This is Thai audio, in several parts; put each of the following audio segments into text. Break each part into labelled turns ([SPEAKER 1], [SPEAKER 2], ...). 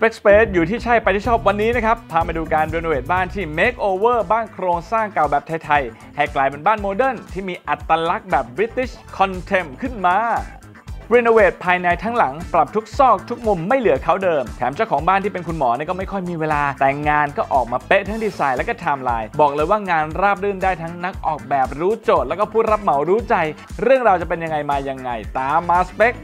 [SPEAKER 1] Spec Space อยู่ที่ใช่ไปที่ชอบวันนี้นะครับพามาดูการรีโนเวทบ้านที่ Make Over บ้านโครงสร้างเก่าแบบไทยๆให้กลายเป็นบ้านโมเดิร์นที่มีอัตลักษณ์แบบ British Contempt ขึ้นมารีโนเวทภายในทั้งหลังปรับทุกซอกทุกมุมไม่เหลือเขาเดิมแถมเจ้าของบ้านที่เป็นคุณหมอเนี่ยก็ไม่ค่อยมีเวลาแต่งานก็ออกมาเป๊ะทั้งดีไซน์และก็ไทม์ไลน์บอกเลยว่างานราบรื่นได้ทั้งนักออกแบบรู้โจทย์แล้วก็ผู้รับเหมารู้ใจเรื่องราวจะเป็นยังไงมายังไงตามมาสเปค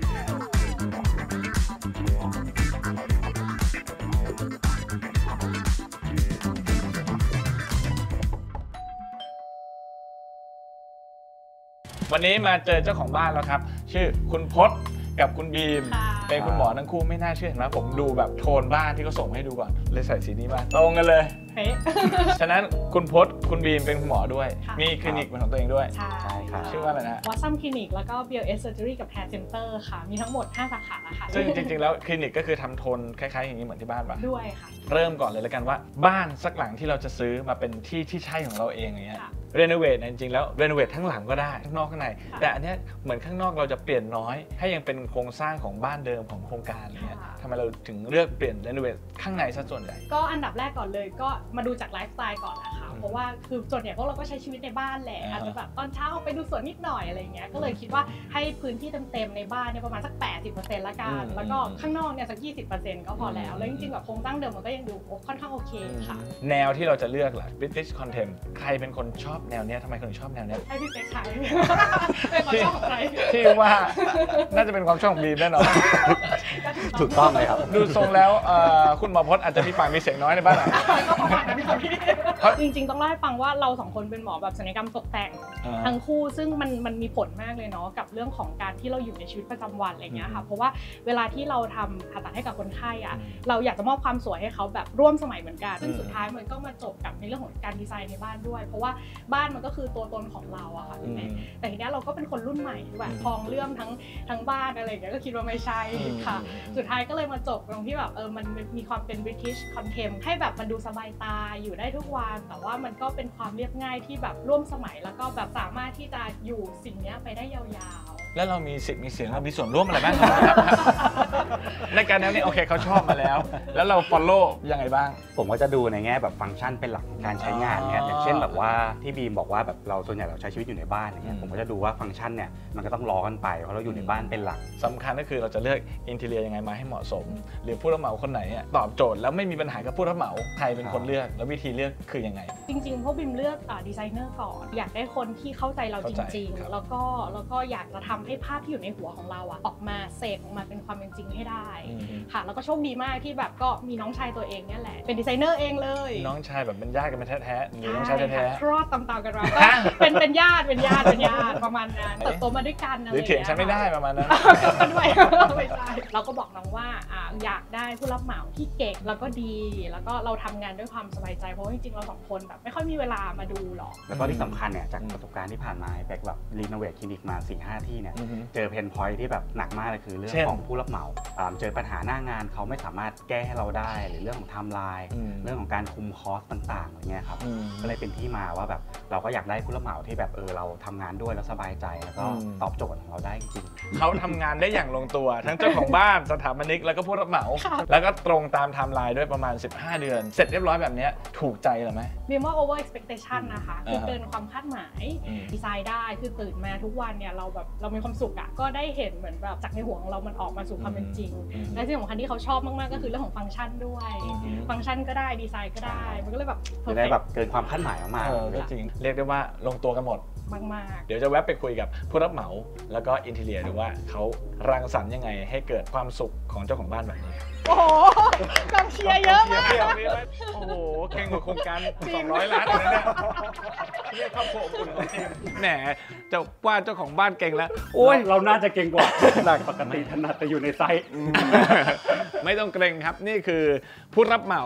[SPEAKER 1] วันนี้มาเจอเจ้าของบ้านแล้วครับชื่อคุณพจน์กับคุณบีมเป็นคุณหมอทั้งคู่ไม่น่าเชื่อเห็นไหมผมดูแบบโทนบ้านที่เขาส่งให้ดูก่อนเลยใส่สีนี้มาตรงกันเลยฉะนั้นคุณพจน์คุณบีมเป็นคุณหมอด้วยมีคลินิกเป็นของตัวเองด้วยใช่ครับชื่อว่าอะไรนะ
[SPEAKER 2] วัตซัมคลินิกแล้วก็ BLS Surgery กับ Hair Center ค่ะมีทั้งหมด5 สาขาค่ะ
[SPEAKER 1] ซึ่งจริงๆแล้วคลินิกก็คือทำโทนคล้ายๆอย่างนี้เหมือนที่บ้านป่ะ
[SPEAKER 2] ด้วยค่ะ
[SPEAKER 1] เริ่มก่อนเลยแล้วกันว่าบ้านสักหลังที่เราจะซื้อมาเป็นที่ที่ใช่ของเราเองอย่างเงี้ยรีโนเวทจริงๆแล้วรีโนเวททั้งหลังก็ได้ข้างนอกข้างในแต่อันนี้เหมือนข้างนอกเราจะเปลี่ยนน้อยให้ยังเป็นโครงสร้างของบ้านเดิมของโครงการเนี่ยทำไมเราถึงเลือกเปลี่ยนรีโนเวทข้างในซะส่วนใหญ่
[SPEAKER 2] ก็อันดับแรกก่อนเลยก็มาดูจากไลฟ์สไตล์ก่อนนะคะเพราะว่าคือส่วนใหญ่พวกเราก็ใช้ชีวิตในบ้านแหละอาจจะแบบตอนเช้าไปดูสวนนิดหน่อยอะไรเงี้ยก็เลยคิดว่าให้พื้นที่เต็มๆในบ้านเนี่ยประมาณสัก 80% ละกันแล้วก็ข้างนอกเนี่ยสัก 20% ก็พอแล้วจริงๆแบบโครงสร้างเดิมมันก็ยังดูค่อนข้างโอเคค่ะ
[SPEAKER 1] แนวที่เราจะเลือกล่ะ British Contempt ใครเป็นคนชอบแนวเนี้ยทำไมคนถึงชอบแนวเนี้ย
[SPEAKER 2] ให้พี่เป๊กขายเป็นความชอบของใคร
[SPEAKER 1] ที่ว่าน่าจะเป็นความชอบของบีมแน่นอน
[SPEAKER 3] ถูกต้องเลยครับ
[SPEAKER 1] ดูทรงแล้วคุณหมอพจน์อาจจะมีปากมีเสียงน้อยในบ้าน
[SPEAKER 2] ก็ประมาณนั้นพี่จริงๆต้องเล่าให้ฟังว่าเรา2 คนเป็นหมอแบบศัลยกรรมตกแต่งทั้งคู่ซึ่งมันมีผลมากเลยเนาะกับเรื่องของการที่เราอยู่ในชีวิตประจำวันอะไรเงี้ยค่ะเพราะว่าเวลาที่เราทำผ่าตัดให้กับคนไข้อะเราอยากจะมอบความสวยให้เขาแบบร่วมสมัยเหมือนกันซึ่งสุดท้ายมันก็มาจบกับในเรื่องของการดีไซน์ในบ้านด้วยเพราะว่าบ้านมันก็คือตัวตนของเราอะค่ะแต่ทีนี้เราก็เป็นคนรุ่นใหม่แบบพองเรื่องทั้งบ้านอะไรอย่างเงี้ยก็คิดว่าไม่ใช่ค่ะสุดท้ายก็เลยมาจบตรงที่แบบมันมีความเป็น British Contempt ให้แบบมันดูสบายตาอยู่ได้ทุกวันแต่ว่ามันก็เป็นความเรียบง่ายที่แบบร่วมสมัยแล้วก็แบบสามารถที่จะอยู่สิ่งนี้ไปได้ยาวๆ
[SPEAKER 1] แล้วเรามีสิทธิ์มีเสียงเรามีส่วนร่วมอะไรบ้างในการแนวนี้โอเคเขาชอบมาแล้วเรา follow ยังไงบ้าง
[SPEAKER 3] ผมก็จะดูในแง่แบบฟังก์ชันเป็นหลักของการใช้งานเนี่ยอย่างเช่นแบบว่าที่บีมบอกว่าแบบเราส่วนใหญ่เราใช้ชีวิตอยู่ในบ้านอย่างเงี้ยผมก็จะดูว่าฟังก์ชันเนี่ยมันก็ต้องล้อกันไปเพราะเราอยู่ในบ้านเป็นหลัก
[SPEAKER 1] สำคัญก็คือเราจะเลือกอินทีเรียยังไงมาให้เหมาะสมหรือผู้รับเหมาคนไหนตอบโจทย์แล้วไม่มีปัญหากับผู้รับเหมาใครเป็นคนเลือกแล้ววิธีเลือกคือยังไง
[SPEAKER 2] จริงๆพวกบีมเลือกดีไซเนอร์ก่อนอยากได้คนที่เข้าใจเราจริงๆแล้วก็อยากจะทำให้ภาพที่อยู่ในหัวของเราออกมาเสกออกมาเป็นความเป็นจริงให้ได้ค่ะแล้วก็โชคดีมากที่แบบก็มีน้องชายตัวเองเนี่ยแหละเป็นดีไซเนอร์เองเลย
[SPEAKER 1] น้องชายแบบเป็นญาติกันเป็นแท้ๆหรือน้องชายแท้
[SPEAKER 2] ๆคลอดตามๆกันมาก็เป็นญาติประมาณนั้นเติบโตมาด้วยกัน
[SPEAKER 1] หรือเถียงฉันไม่ได้ประมาณนั้น
[SPEAKER 2] ก็ด้วยไม่ใช่เราก็บอกน้องว่าอยากได้ผู้รับเหมาที่เก่งแล้วก็ดีแล้วก็เราทำงานด้วยความสบายใจเพราะจริงๆเรา2 คนแบบไม่ค่อยมีเวลามาดูหรอก
[SPEAKER 3] แล้วก็ที่สำคัญเนี่ยจากประสบการณ์ที่ผ่านมาแบ็คแบบรีโนเวทคลินิกมา 4-5 ที่เนี่ยเจอเพนพอยท์ที่แบบหนักมากเลยคือเรื่องของผู้รับเหมาเจอปัญหาหน้างานเขาไม่สามารถแก้ให้เราได้หรือเรื่องของไทม์ไลน์เรื่องของการคุมคอสต่างๆอะไรเงี้ยครับก็เลยเป็นที่มาว่าแบบเราก็อยากได้ผู้รับเหมาที่แบบเราทำงานด้วยแล้วสบายใจแล้วก็ตอบโจทย์ของเราได้จริง
[SPEAKER 1] เขาทำงานได้อย่างลงตัวทั้งเจ้าของบ้านสถาปนิกแล้วก็ผู้รับเหมาแล้วก็ตรงตามไทม์ไลน์ด้วยประมาณ15 เดือนเสร็จเรียบร้อยแบบนี้ถูกใจหรือไม่
[SPEAKER 2] บีมว่า over expectation นะคะคือเกินความคาดหมายดีไซน์ได้คือตื่นมาทุกวันเนี่ยเรามีความสุขก็ได้เห็นเหมือนแบบจากในหัวของเรามันออกมาสู่ความเป็นจริงและที่สำคัญที่เขาชอบมากๆก็คือเรื่องของฟังก์ชันด้วยฟังก์ชันก็ได้ดีไซน์ก็ได้มันก็เลยแบบ
[SPEAKER 3] ได้แบบเกินความคาดหมายมาก
[SPEAKER 1] ๆก็จริงเรียกได้ว่าลงตัวกันหมด
[SPEAKER 2] มาก
[SPEAKER 1] ๆเดี๋ยวจะแวะไปคุยกับผู้รับเหมาแล้วก็อินทีเรียดูว่าเขารังสรรค์ยังไงให้เกิดความสุขของเจ้าของบ้านแบบนี้
[SPEAKER 2] โอ้โหกองเชียร์เยอะมาก
[SPEAKER 1] โอ้โหเก่งกว่าโครงการ200 ล้านเลยเนี่ยเรียกครอบครัวอุ่นจริงแหมจะว่าเจ้าของบ้านเก่งแล้ว
[SPEAKER 3] โอ้ยเราน่าจะเก่งกว่าปกติถนัดแต่อยู่ในไซต์
[SPEAKER 1] ไม่ต้องเกรงครับนี่คือผู้รับเหมา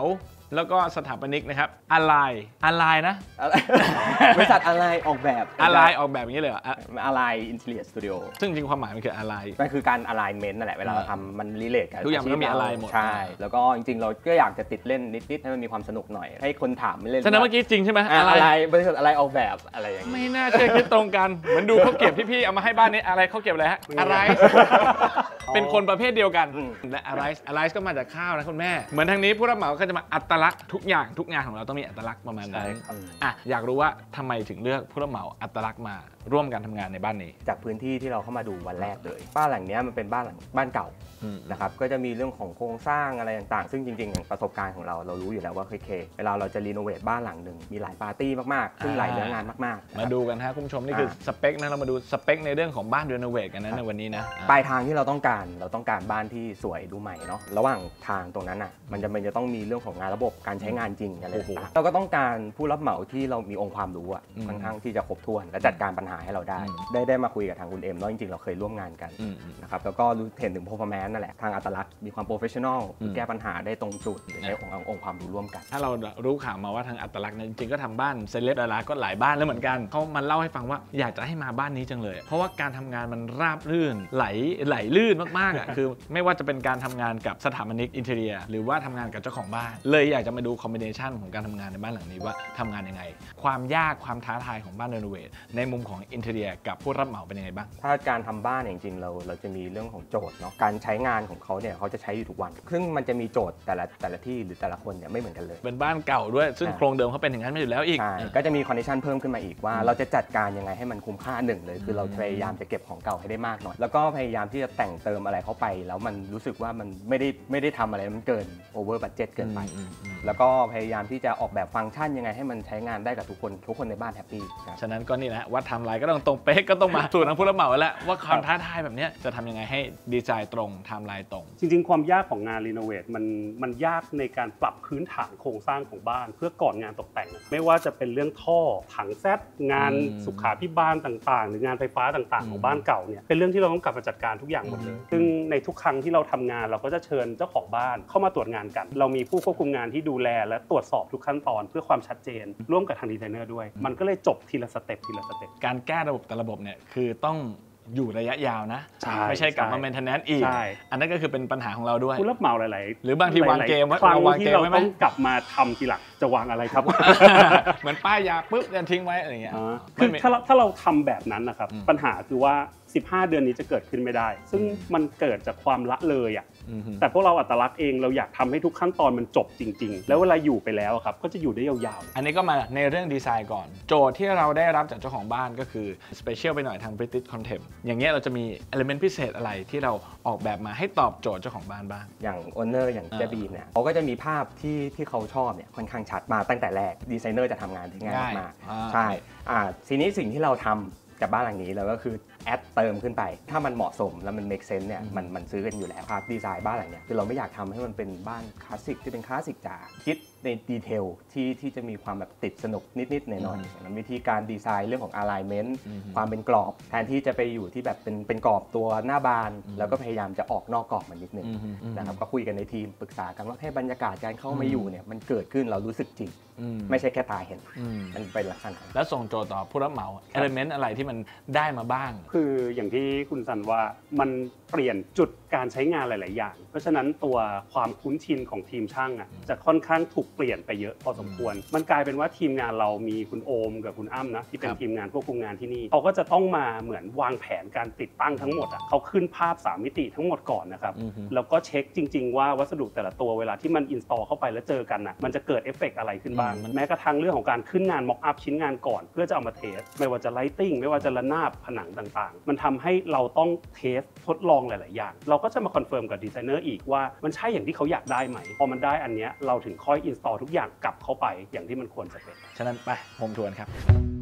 [SPEAKER 1] แล้วก็สถาปนิกนะครับอะไรนะ
[SPEAKER 4] บริษัทอะไรออกแบบ
[SPEAKER 1] อะไรออกแบบอย่างนี้เลย
[SPEAKER 4] อะไรอินเทอร์เน็ตสตูดิโอ
[SPEAKER 1] ซึ่งจริงความหมายมันคืออะไร
[SPEAKER 4] มันคือการอะไรเมนต์นั่นแหละเวลาเราทำมันรีเลทกัน
[SPEAKER 1] ทุกอย่างมันมีอะไรหมด
[SPEAKER 4] ใช่แล้วก็จริงๆเราก็อยากจะติดเล่นนิดๆให้มันมีความสนุกหน่อยให้คนถามไม่เล่น
[SPEAKER 1] ฉะนั้นเมื่อกี้จริงใช่ไหม
[SPEAKER 4] อะไรบริษัทอะไรออกแบบอะไรอย่างนี้
[SPEAKER 1] ไม่น่าเชื่อคิดตรงกันเหมือนดูเขาเก็บพี่ๆเอามาให้บ้านนี้อะไรเขาเก็บอะไรฮะอะไรเป็นคนประเภทเดียวกันและอะไรก็มาจากข้าวนะคุณแม่เหมือนทางนี้ผู้รับเหมาก็จะมาอัตลักษณ์ทุกอย่างทุกงานของเราต้องมีอัตลักษณ์ประมาณนั้นอยากรู้ว่าทำไมถึงเลือกผู้รับเหมาอัตลักษณ์มาร่วมกันทำงานในบ้านนี้
[SPEAKER 4] จากพื้นที่ที่เราเข้ามาดูวันแรกเลยบ้านหลังนี้มันเป็นบ้านเก่านะครับก็จะมีเรื่องของโครงสร้างอะไรต่างๆซึ่งจริงๆอย่างประสบการณ์ของเรารู้อยู่แล้วว่าเวลาเราจะรีโนเวทบ้านหลังหนึ่งมีหลายปาร์ตี้มากๆซึ่งหลายเนื้องานมาก
[SPEAKER 1] ๆมาดูกันฮะคุณผู้ชมนี่คือสเปคนะเรามาดูสเปคในเรื่องของบ้านรีโนเวทกันนะในวันนี้นะ
[SPEAKER 4] ปลายทางที่เราต้องการบ้านที่สวยดูใหม่เนาะระหว่างทางตรงนั้นอ่ะมันจะต้องมีเรื่องของงานระบบการใช้งานจริงอะไรต่างๆเราก็ต้องการผู้รับเหมาที่เรามีองค์ความรู้ค่อนข้างที่จะครบถ้วนและจัดการปัญหาให้เราได้มาคุยกับทางคุณเอ็มแล้วจริงๆเราเคยร่วมงานกันนะครับแล้วก็รู้เห็นถึง performance นั่นแหละทางอัตลักษณ์มีความ professional แก้ปัญหาได้ตรงจุดใช้องค์ความรู้ร่วมกัน
[SPEAKER 1] ถ้าเรารู้ข่าวมาว่าทางอัตลักษณ์จริงๆก็ทำบ้านเซเลบดาราก็หลายบ้านแล้วเหมือนกันเขามาเล่าให้ฟังว่าอยากจะให้มาบ้านนี้จังเลยเพราะว่าการทำงานมันราบรื่นไหลลื่นมากๆคือไม่ว่าจะเป็นการทำงานกับสถาปนิกอินเทอร์เนียหรือว่าทำงานกับเจ้าของบ้านเลยอยากจะมาดูคอมบิเนชันของการทำงานในบ้านหลังนี้ว่าทำงานยังไงความยากความท้าทายของบ้านรีโนเวทในมุมของอินเทอร์เนียกับผู้รับเหมาเป็นยังไงบ้าง
[SPEAKER 4] ถ้าการทำบ้านจริงๆเราจะมีเรื่องของโจทย์เนาะการใช้งานของเขาเนี่ยเขาจะใช้อยู่ทุกวันซึ่งมันจะมีโจทย์แต่ละที่หรือแต่ละคนเนี่ยไม่เหมือนกันเลย
[SPEAKER 1] เป็นบ้านเก่าด้วยซึ่งโครงเดิมเขาเป็นอย่างนั้นไม่อยู่แล้วอีก
[SPEAKER 4] ก็จะมีคอนดิชันเพิ่มขึ้นมาอีกว่าเราจะจัดการยังไงให้มันคุ้มค่าหนึ่งเลยคือเราพยายามจะเก็บของเก่าให้ได้มากหน่อยแล้วก็พยายามที่จะแต่งเติมอะไรเข้าไปแล้วมันรู้สึกว่ามันไม่ได้ทำอะไรมันเกินโอเวอร์บัดเจ็ตเกินไปแล้วก็พยายามที่จะออกแบบฟังก์ชันยังไงให้มันใช้งานได้กับทุกคนในบ้านแฮปปี้
[SPEAKER 1] ฉะนั้นก็นี่แหละวัดไทม์ไลน์ก็ต้องตรงเป๊ะก็ต้องมาสู่ทางผู้รับเหมาแล้วว่าความท้าทายแบบนี้จะทำยังไงให้ดีไซน์ตรงไทม์ไลน์ตรง
[SPEAKER 5] จริงๆความยากของงานรีโนเวทมันยากในการปรับพื้นฐานโครงสร้างของบ้านเพื่อก่อนงานตกแต่งไม่ว่าจะเป็นเรื่องท่อถังแซดงานสุขาภิบาลต่างๆหรืองานไฟฟ้าต่างๆของบ้านเก่าเนี่ยเป็นเรื่องที่เราต้องกลับมาจัดการทุกอย่างหมดเลยซึ่งในทุกครั้งที่เราทำงานเราก็จะเชิญเจ้าของบ้านเข้ามาตรวจงานกันเรามีผู้ควบคุมงานที่ดูแลและตรวจสอบทุกขั้นตอนเพื่อความชัดเจนร่วมกับทางดีไซเนอร์ด้วยมันก็เลยจบทีละสเต็ป
[SPEAKER 1] การแก้ระบบแต่ละระบบเนี่ยคือต้องอยู่ระยะยาวนะไม่ใช่กลับมา maintenance อีกอันนั้นก็คือเป็นปัญหาของเราด้วย
[SPEAKER 5] ผู้รับเหมาหลาย
[SPEAKER 1] ๆหรือบางทีวางเกมไว้
[SPEAKER 5] เราวางเกมไว้ไหมต้องกลับมาทำทีหลังจะวางอะไรครับ
[SPEAKER 1] เหมือนป้ายยาปุ๊บยันทิ้งไว้อะไรอย่างเงี้ย
[SPEAKER 5] คือถ้าเราทำแบบนั้นนะครับปัญหาคือว่า15 เดือนนี้จะเกิดขึ้นไม่ได้ซึ่งมันเกิดจากความละเลยอ่ะแต่พวกเราอัตลักษณ์เองเราอยากทำให้ทุกขั้นตอนมันจบจริงๆแล้วเวลาอยู่ไปแล้วครับก็จะอยู่ได้ยาว
[SPEAKER 1] ๆอันนี้ก็มาในเรื่องดีไซน์ก่อนโจทย์ที่เราได้รับจากเจ้าของบ้านก็คือสเปเชียลไปหน่อยทาง British Contempt อย่างเงี้ยเราจะมี element พิเศษอะไรที่เราออกแบบมาให้ตอบโจทย์เจ้าของบ้านบ้าง
[SPEAKER 4] อย่างโอนเนอร์อย่างเจบีมเนี่ยเขาก็จะมีภาพที่เขาชอบเนี่ยค่อนข้างชัดมาตั้งแต่แรกดีไซเนอร์จะทำงานได้ง่ายมากใช่ทีนี้สิ่งที่เราทำกับบ้านหลังนี้เราก็คือแอดเติมขึ้นไปถ้ามันเหมาะสมแล้วมัน make sense เนี่ยมันซื้อกันอยู่แล้วครับดีไซน์บ้านหลังเนี้ยคือเราไม่อยากทำให้มันเป็นบ้านคลาสสิกที่เป็นคลาสสิกจ๋าคิดในดีเทลที่จะมีความแบบติดสนุกนิดๆหน่อยๆวิธีการดีไซน์เรื่องของ alignment ความเป็นกรอบแทนที่จะไปอยู่ที่แบบเป็นกรอบตัวหน้าบานแล้วก็พยายามจะออกนอกกรอบมันนิดนึงนะครับก็คุยกันในทีมปรึกษากันว่าให้บรรยากาศการเข้ามาอยู่เนี่ยมันเกิดขึ้นเรารู้สึกจริงไม่ใช่แค่ตาเห็นมันเป็นลักษณะ
[SPEAKER 1] แล้วส่งโจทย์ต่อผู้รับเหมา element อะไรที่มันได้มาบ้าง
[SPEAKER 5] คืออย่างที่คุณซันว่ามันเปลี่ยนจุดการใช้งานหลายๆอย่างเพราะฉะนั้นตัวความคุ้นชินของทีมช่างจะค่อนข้างถูกเปลี่ยนไปเยอะพอสมควรมันกลายเป็นว่าทีมงานเรามีคุณโอมกับคุณอ้ำนะที่เป็นทีมงานควบคุมงานที่นี่เขาก็จะต้องมาเหมือนวางแผนการติดตั้งทั้งหมดเขาขึ้นภาพ3มิติทั้งหมดก่อนนะครับแล้วก็เช็คจริงๆว่าวัสดุแต่ละตัวเวลาที่มันอินสตอลเข้าไปแล้วเจอกันมันจะเกิดเอฟเฟกต์อะไรขึ้นบ้างแม้กระทั่งเรื่องของการขึ้นงานม็อกอัพชิ้นงานก่อนเพื่อจะเอามาเทสไม่ว่าจะไลติ้งไม่ว่าจะระนาบผนังต่างๆมันทำให้เราต้องเทสทดลองหลายๆอย่างเราก็จะมาคอนเฟิร์มกับดีไซเนอร์อีกว่ามันใช่อย่างที่เขาอยากได้ไหมพอมันได้อันนี้เราถึงค่อยอินสตอลทุกอย่างกลับเข้าไปอย่างที่มันควรจะเป็น
[SPEAKER 1] ฉะนั้นไปโฮมทัวร์ครับ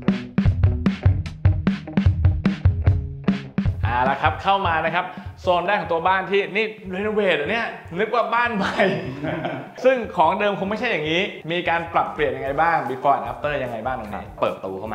[SPEAKER 1] แล้วครับเข้ามานะครับโซนแรกของตัวบ้านที่นี่รีโนเวทเนี่ยนึกว่าบ้านใหม่ ซึ่งของเดิมคงไม่ใช่อย่างนี้มีการปรับเปลี่ยนยังไงบ้าง before and after ยังไงบ้างตรงนี้
[SPEAKER 4] เปิดประตูเข้ามา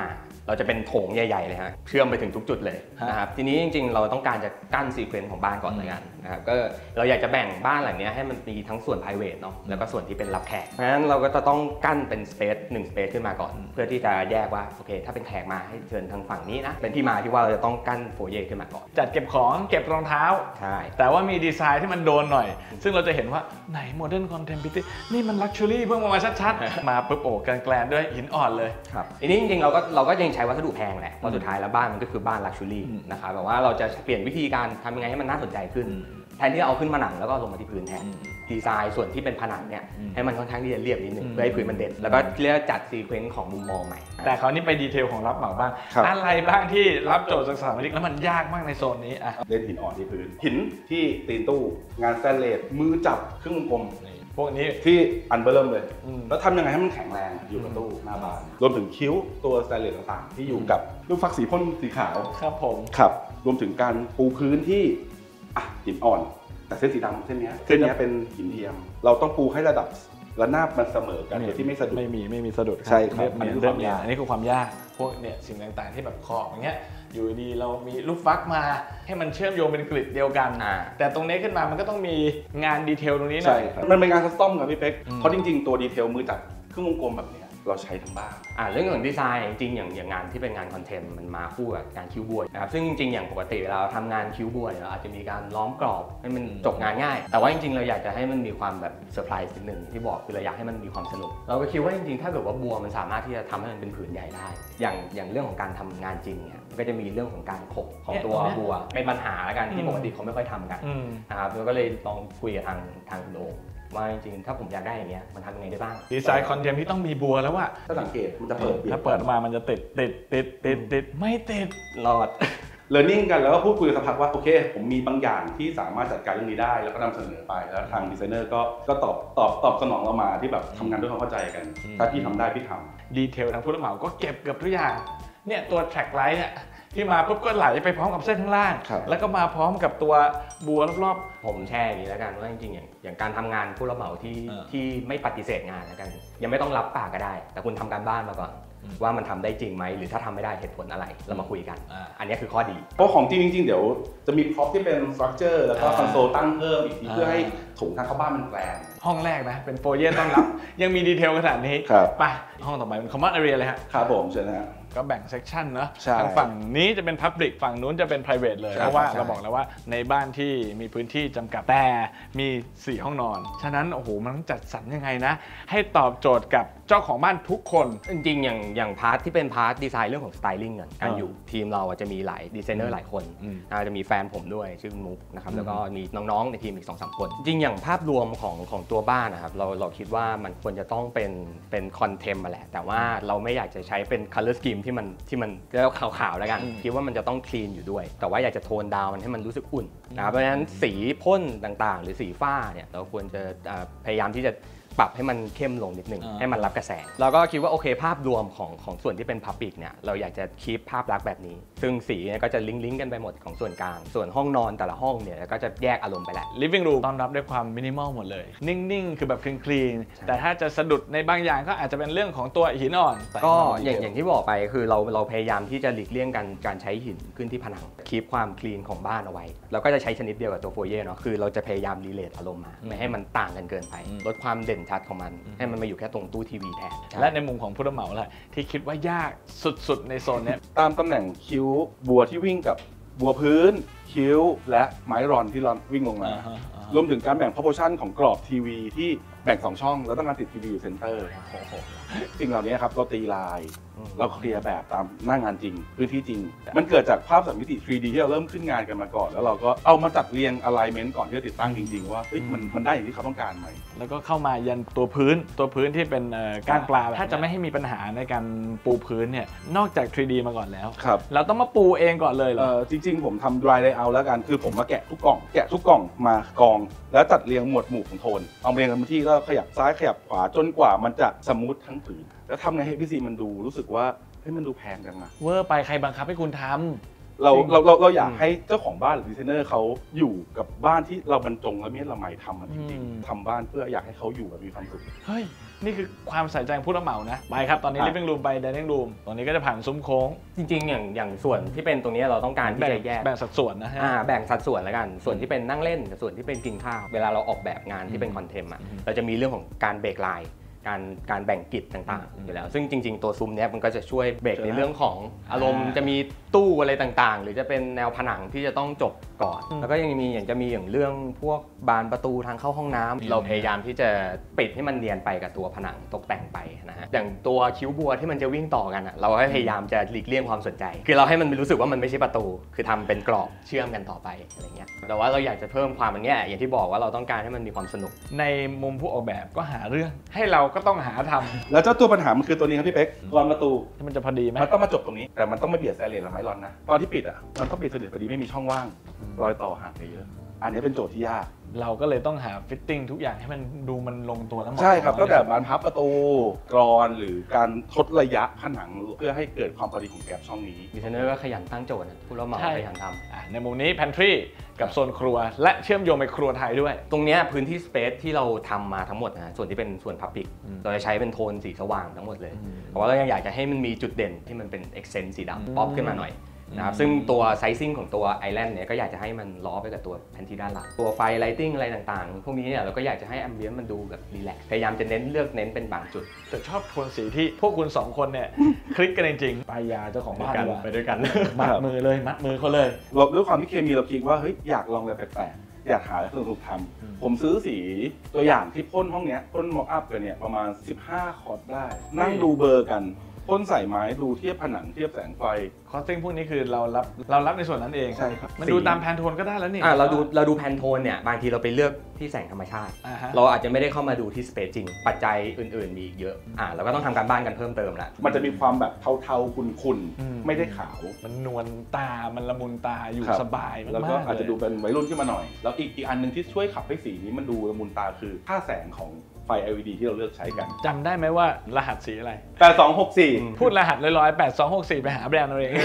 [SPEAKER 4] เราจะเป็นโถงใหญ่ๆเลยฮะเชื่อมไปถึงทุกจุดเลยนะครับทีนี้จริงๆเราต้องการจะกั้นซีเควนซ์ของบ้านก่อนเลยกันนะครับก็เราอยากจะแบ่งบ้านหลังนี้ให้มันมีทั้งส่วน private เนาะแล้วก็ส่วนที่เป็นรับแขกเพราะฉะนั้นเราก็จะต้องกั้นเป็นสเปซ1สเปซขึ้นมาก่อนเพื่อที่จะแยกว่าโอเคถ้าเป็นแขกมาให้เชิญทางฝั่งนี้นะเป็นที่มาที่ว่าเราจะต้องกั้นโฟเย่ขึ้นมาก่อน
[SPEAKER 1] จัดเก็บของเก็บรองเท้า
[SPEAKER 4] ใช่
[SPEAKER 1] แต่ว่ามีดีไซน์ที่มันโดนหน่อยซึ่งเราจะเห็นว่าไหนโมเดิร์นคอนเทมพอรี่นี่มันลักชัวรี่เพิ่งมาชัดๆมาปุ๊บโอ้แกลนด้วยหินอ่อนเลย
[SPEAKER 4] ครับอันนี้จริงๆเราก็ยังใช้วัสดุแพงแหละเพราะสุดท้ายแล้วบ้านมันก็คือบ้านลักชัวรี่นะครับแบบว่าเราจะเปลี่ยนวิธีการทำยังไงให้มันน่าสนใจขึ้นแทนที่จะเอาขึ้นผนังแล้วก็ลงมาที่พื้นแทนดีไซน์ส่วนที่เป็นผนังเนี่ยให้มันค่อนข้างที่จะเรียบนิดนึงเพื่อให้พื้นมันเด่นแล้วก็เรียกจัดซีเควนซ์ของมุมมองใหม่
[SPEAKER 1] แต่คราวนี้ไปดีเทลของรับเหมาบ้างอะไรบ้างที่รับโจทย์จากสถาปนิกแล้วมันยากมากในโซนนี้อ่ะ
[SPEAKER 6] เล่นหินอ่อนที่พื้นหินที่ตีนตู้งานสแตนเลสมือจับครึ่งวงกลม
[SPEAKER 1] พวกนี้
[SPEAKER 6] ที่อันเบอร์เริ่มเลยแล้วทำยังไงให้มันแข็งแรงอยู่กับตู้หน้าบ้านรวมถึงคิ้วตัวสแตนเลสต่างๆที่อยู่กับลูกฟักสีพ่นสีขาว
[SPEAKER 1] ครับผม
[SPEAKER 6] ครับรวมถึงการปูพื้นที่หินอ่อนแต่เส้นสีดำเส้นนี้เป็นหินเทียมเราต้องปูให้ระดับระนาบมันเสมอกันโดยที่ไม่สะดุด
[SPEAKER 1] ไม่มีสะดุด
[SPEAKER 6] ใช่ครับ
[SPEAKER 1] มันเรื่องยากอันนี้คือความยากพวกเนี่ยสิ่งต่างๆที่แบบขอบอย่างเงี้ยอยู่ดีเรามีลูกฟักมาให้มันเชื่อมโยงเป็นกริดเดียวกันแต่ตรงนี้ขึ้นมามันก็ต้องมีงานดีเทลตรงนี้หน่อย
[SPEAKER 6] มันเป็นงานคัสตอมครับพี่เป๊กเพราะจริงๆตัวดีเทลมือจับครึ่งวงกลมแบบนี้เราใช้ทั้งบ้าน
[SPEAKER 4] เรื่องของดีไซน์จริงๆอย่างงานที่เป็นงานคอนเทนต์มันมาคู่กับการคิ้วบัวนะครับซึ่งจริงๆอย่างปกติเวลาเราทำงานคิ้วบัวเราอาจจะมีการล้อมกรอบให้มันจบงานง่ายแต่ว่าจริงๆเราอยากจะให้มันมีความแบบเซอร์ไพรส์นิดนึงที่บอกคือเราอยากให้มันมีความสนุกเราก็คิดว่าจริงๆถ้าเกิดว่าบัวมันสามารถที่จะทำให้มันเป็นผืนใหญ่ได้อย่างเรื่องของการทำงานจริงเนี่ยก็จะมีเรื่องของการขบของตัวบัวเป็นปัญหาแล้วกันที่ปกติเขาไม่ค่อยทำกันนะครับเราก็เลยลองคุยกับทางคุณโอว่าจริงๆถ้าผมอยากได้อย่างเงี้ยมันทำยังไงได้บ้าง
[SPEAKER 1] ดีไซน์คอนเทนต์ที่ต้องมีบัวแล้วว่า
[SPEAKER 6] ถ้าสังเกตมันจะเปิด
[SPEAKER 1] ถ้าเปิดมามันจะติดไม่ติด
[SPEAKER 4] รอด
[SPEAKER 6] เรียนนิ่งกันแล้วก็พูดคุยสักพักว่าโอเคผมมีบางอย่างที่สามารถจัดการเรื่องนี้ได้แล้วก็นำเสนอไปแล้วทางดีไซเนอร์ก็ตอบสนองเรามาที่แบบทำงานด้วยความเข้าใจกันถ้าพี่ทำได้พี่ทำ
[SPEAKER 1] ดีเทลทางผู้รับเหมาก็เก็บเกือบทุกอย่างเนี่ยตัวแทร็กไลท์เนี่ยที่มาปุ๊บก็ไหลไปพร้อมกับเส้นข้างล่างแล้วก็มาพร้อมกับตัวบัวรอบ
[SPEAKER 4] ๆผมแช่อย่างนี้แล้วกันว่าจริงๆอย่างการทำงานผู้รับเหมาที่ไม่ปฏิเสธงานแล้วกันยังไม่ต้องรับปากก็ได้แต่คุณทำการบ้านมาก่อนว่ามันทำได้จริงไหมหรือถ้าทำไม่ได้เหตุผลอะไรเรามาคุยกันอันนี้คือข้อดี
[SPEAKER 6] เพราะของจริงๆเดี๋ยวจะมีพร็อพที่เป็นสตรัคเจอร์แล้วก็คอนโซลตั้งเพิ่มอีกทีเพื่อให้ถุงทางเข้าบ้านมันแกลน
[SPEAKER 1] ห้องแรกนะเป็นโฟเย่ต้อนรับยังมีดีเทลขนาดนี้ไปห้องต่อไปเป็น common area เลยฮะ
[SPEAKER 6] ครับผมเชิญนะ
[SPEAKER 1] ก็แบ่งเซกชันเนาะทางฝั่งนี้จะเป็น Public ฝั่งนู้นจะเป็น Private เลยเพราะว่าเราบอกแล้วว่าในบ้านที่มีพื้นที่จำกัดแต่มี4ห้องนอนฉะนั้นโอ้โหมันต้องจัดสรรยังไงนะให้ตอบโจทย์กับเจ้าของบ้านทุกคน
[SPEAKER 4] จริงๆอย่างพาร์ทที่เป็นพาร์ทดีไซน์เรื่องของสไตลิ่งการอยู่ทีมเราจะมีหลายดีไซเนอร์หลายคนจะมีแฟนผมด้วยชื่อมุกนะครับแล้วก็มีน้องๆในทีมอีก 2-3 คนจริงอย่างภาพรวมของตัวบ้านนะครับเราคิดว่ามันควรจะต้องเป็นคอนเทมมาแหละแต่ว่าเราไม่อยากจะใช้เป็น color scheme ที่มันแล้วขาวๆแล้วกันคิดว่ามันจะต้องคลีนอยู่ด้วยแต่ว่าอยากจะโทนดาวมันให้มันรู้สึกอุ่นนะเพราะฉะนั้นสีพ่นต่างๆหรือสีฝ้าเนี่ยเราควรจะพยายามที่จะปรับให้มันเข้มลงนิดนึงให้มันรับกระแสเราก็คิดว่าโอเคภาพรวมของส่วนที่เป็นพับบิกเนี่ยเราอยากจะคีปภาพลักษณ์แบบนี้ซึ่งสีเนี่ยก็จะลิงก์กันไปหมดของส่วนกลางส่วนห้องนอนแต่ละห้องเนี่ยก็จะแยกอารมณ์ไปแหละ
[SPEAKER 1] Living Room ต้อนรับด้วยความมินิมอลหมดเลยนิ่งๆคือแบบคลีนๆแต่ถ้าจะสะดุดในบางอย่างก็อาจจะเป็นเรื่องของตัวหินอ่อน
[SPEAKER 4] ก็อย่างที่บอกไปคือเราพยายามที่จะหลีกเลี่ยงการใช้หินขึ้นที่ผนังคีปความคลีนของบ้านเอาไว้เราก็จะใช้ชนิดเดียวกับตัวโฟเย่เนาะคือเราจะพยายามรีเลทอารมณ์มาไม่ให้มันต่างกันเกินไปลดความเด่นชัดของมันให้มันมาอยู่แค่ตรงตู้ทีวีแทน
[SPEAKER 1] และในมุมของผู้รับเหมาล่ะที่คิดว่ายากสุดๆในโซนนี้
[SPEAKER 6] ตามตำแหน่งคิ้วบัวที่วิ่งกับบัวพื้นคิ้วและไม้รอนที่วิ่งลงมารวมถึงการแบ่ง proportion ของกรอบทีวีที่แบ่ง2ช่องแล้วต้องการติดทีวีอยู่เซ็นเตอร์สิ่งเหล่านี้ครับเราตีลายเราเคลียร์แบบตามหน้างานจริงพื้นที่จริงมันเกิดจากภาพ3มิติ 3D ที่เราเริ่มขึ้นงานกันมาก่อนแล้วเราก็เอามาจัดเรียง alignment ก่อนที่จะติดตั้งจริงๆว่ามันได้อย่างที่เขาต้องการไหม
[SPEAKER 1] แล้วก็เข้ามายันตัวพื้นที่เป็นก้านปลาถ้าจะไม่ให้มีปัญหาในการปูพื้นเนี่ยนอกจาก 3D มาก่อนแล้วเราต้องมาปูเองก่อนเลยเหรอ
[SPEAKER 6] จริงๆผมทำ dry layout แล้วกันคือผมมาแกะทุกกล่องมากองแล้วจัดเรียงหมวดหมู่ของโทนเอาเรียงกันที่ก็ขยับซ้ายขยับขวาจนกว่ามันจะสมูททั้งผืนแล้วทำไงให้พี่ซีมันดูรู้สึกว่ามันดูแพงจังนะ
[SPEAKER 1] เวอร์ไปใครบังคับให้คุณท
[SPEAKER 6] เราอยากให้เจ้าของบ้านหรือดีไซเนอร์เขาอยู่กับบ้านที่เราบรรจงละเมียดละไมทำมันจริงๆทำบ้านเพื่ออยากให้เขาอยู่แบบมีความสุข
[SPEAKER 1] เฮ้ยนี่คือความใส่ใจของผู้รับเหมานะไปครับตอนนี้ living room ไป dining room ตรงนี้ก็จะผ่านซุ้มโค้ง
[SPEAKER 4] จริงๆอย่างส่วนที่เป็นตรงนี้เราต้องการที่จะแยก
[SPEAKER 1] แบ่งสัดส่วนนะฮะ
[SPEAKER 4] แบ่งสัดส่วนแล้วกันส่วนที่เป็นนั่งเล่นกับส่วนที่เป็นกินข้าวเวลาเราออกแบบงานที่เป็นคอนเทนต์เราจะมีเรื่องของการเบรกไลน์การแบ่งกิจต่างๆอยู่แล้วซึ่งจริงๆตัวซุ้มเนี้ยมันก็จะช่วยเบรกในเรื่องของอารมณ์จะมีตู้อะไรต่างๆหรือจะเป็นแนวผนังที่จะต้องจบก่อนแล้วก็ยังมีอย่างเรื่องพวกบานประตูทางเข้าห้องน้ำเราพยายามที่จะปิดให้มันเนียนไปกับตัวผนังตกแต่งไปนะฮะอย่างตัวคิ้วบัวที่มันจะวิ่งต่อกันเราพยายามจะหลีกเลี่ยงความสนใจคือเราให้มันรู้สึกว่ามันไม่ใช่ประตูคือทำเป็นกรอบเชื่อมกันต่อไปอะไรเงี้ยแต่ว่าเราอยากจะเพิ่มความมันเนี้ยอย่างที่บอกว่าเราต้องการให้มันมีความสนุก
[SPEAKER 1] ในมุมผู้ออกแบบก็หาเรื่องให้เราก็ต้องหาทำ
[SPEAKER 6] แล้วเจ้าตัวปัญหามันคือตัวนี้ครับพี่เป๊กกรอนประตู
[SPEAKER 1] มันจะพอดีไหม
[SPEAKER 6] มันต้องมาจบตรงนี้แต่มันต้องไม่เบียดแซเลนหรือไม้รอนนะตอนที่ปิดมันต้องปิดสนิทพอดีไม่มีช่องว่างรอยต่อห่างไปเยอะอันนี้เป็นโจทย์ที่ยาก
[SPEAKER 1] เราก็เลยต้องหาฟิตติ้งทุกอย่างให้มันดูมันลงตัวทั้งหมด
[SPEAKER 6] ใช่ครับตั้งแต่บานพับประตูกรอนหรือการทดระยะผนังเพื่อให้เกิดความพอดีของแกลบช่องนี้
[SPEAKER 4] ดีไซเนอร์ก็ขยันตั้งโจทย์ผู้รับเหมาขยันท
[SPEAKER 1] ำในมุมนี้ pantry กับโซนครัวและเชื่อมโยงไปครัวไทยด้วย
[SPEAKER 4] ตรงนี้พื้นที่ space ที่เราทำมาทั้งหมดนะส่วนที่เป็นส่วน public เราจะใช้เป็นโทนสีสว่างทั้งหมดเลยเพราะว่าเรายังอยากจะให้มันมีจุดเด่นที่มันเป็น accent สีดำป๊อปขึ้นมาหน่อยนะครับซึ่งตัวไซซิ่งของตัวไอแลนด์เนี่ยก็อยากจะให้มันล้อไปกับตัวแพนทีด้านหลังตัวไฟไลติ้งอะไรต่างๆพวกนี้เนี่ยเราก็อยากจะให้แอมเบียนมันดูแบบรีแลกซ์พยายามจะเน้นเป็นบางจุด
[SPEAKER 1] แต่ชอบโทนสีที่พวกคุณ2คนเนี่ยคลิกกันจริงๆปายาเจ้าของบ้าน
[SPEAKER 4] ไปด้วยกัน
[SPEAKER 1] มัดมือเขาเลย
[SPEAKER 6] ด้วยความที่เคมีเราคิดว่าเฮ้ยอยากลองอะไรแปลกๆอยากหาอะไรสนุกทำผมซื้อสีตัวอย่างที่พ่นห้องเนี้ยพ่นม็อกอัพกันเนี่ยประมาณ15คอร์สได้นั่งดูเบอร์กันพ่นใส่ไม้ดูเทียบผนังเทียบแสงไฟ
[SPEAKER 1] คอสติ้งพวกนี้คือเรารับในส่วนนั้นเอง
[SPEAKER 6] ใช่ครับ
[SPEAKER 1] มันดูตามแพนโทนก็ได้แล้วนี่
[SPEAKER 4] เราดูแพนโทนเนี่ยบางทีเราไปเลือกที่แสงธรรมชาติเราอาจจะไม่ได้เข้ามาดูที่สเปซจริงปัจจัยอื่นๆมีอีกเยอะเราก็ต้องทำการบ้านกันเพิ่มเติมแหละ
[SPEAKER 6] มันจะมีความแบบเทาๆขุ่นๆไม่ได้ขาว
[SPEAKER 1] มันนวลตามันละมุนตาอยู่สบาย
[SPEAKER 6] แล้วก็อาจจะดูเป็นวัยรุ่นขึ้นมาหน่อยแล้วอีกอันนึงที่ช่วยขับให้สีนี้มันดูละมุนตาคือค่าแสงของไฟ LED ที่เราเลือกใช้กัน
[SPEAKER 1] จำได้ไหมว่ารหัสสีอะไร
[SPEAKER 6] 8264
[SPEAKER 1] พูดรหัสลอยๆ8264ไปหาแบรนด์เราเอง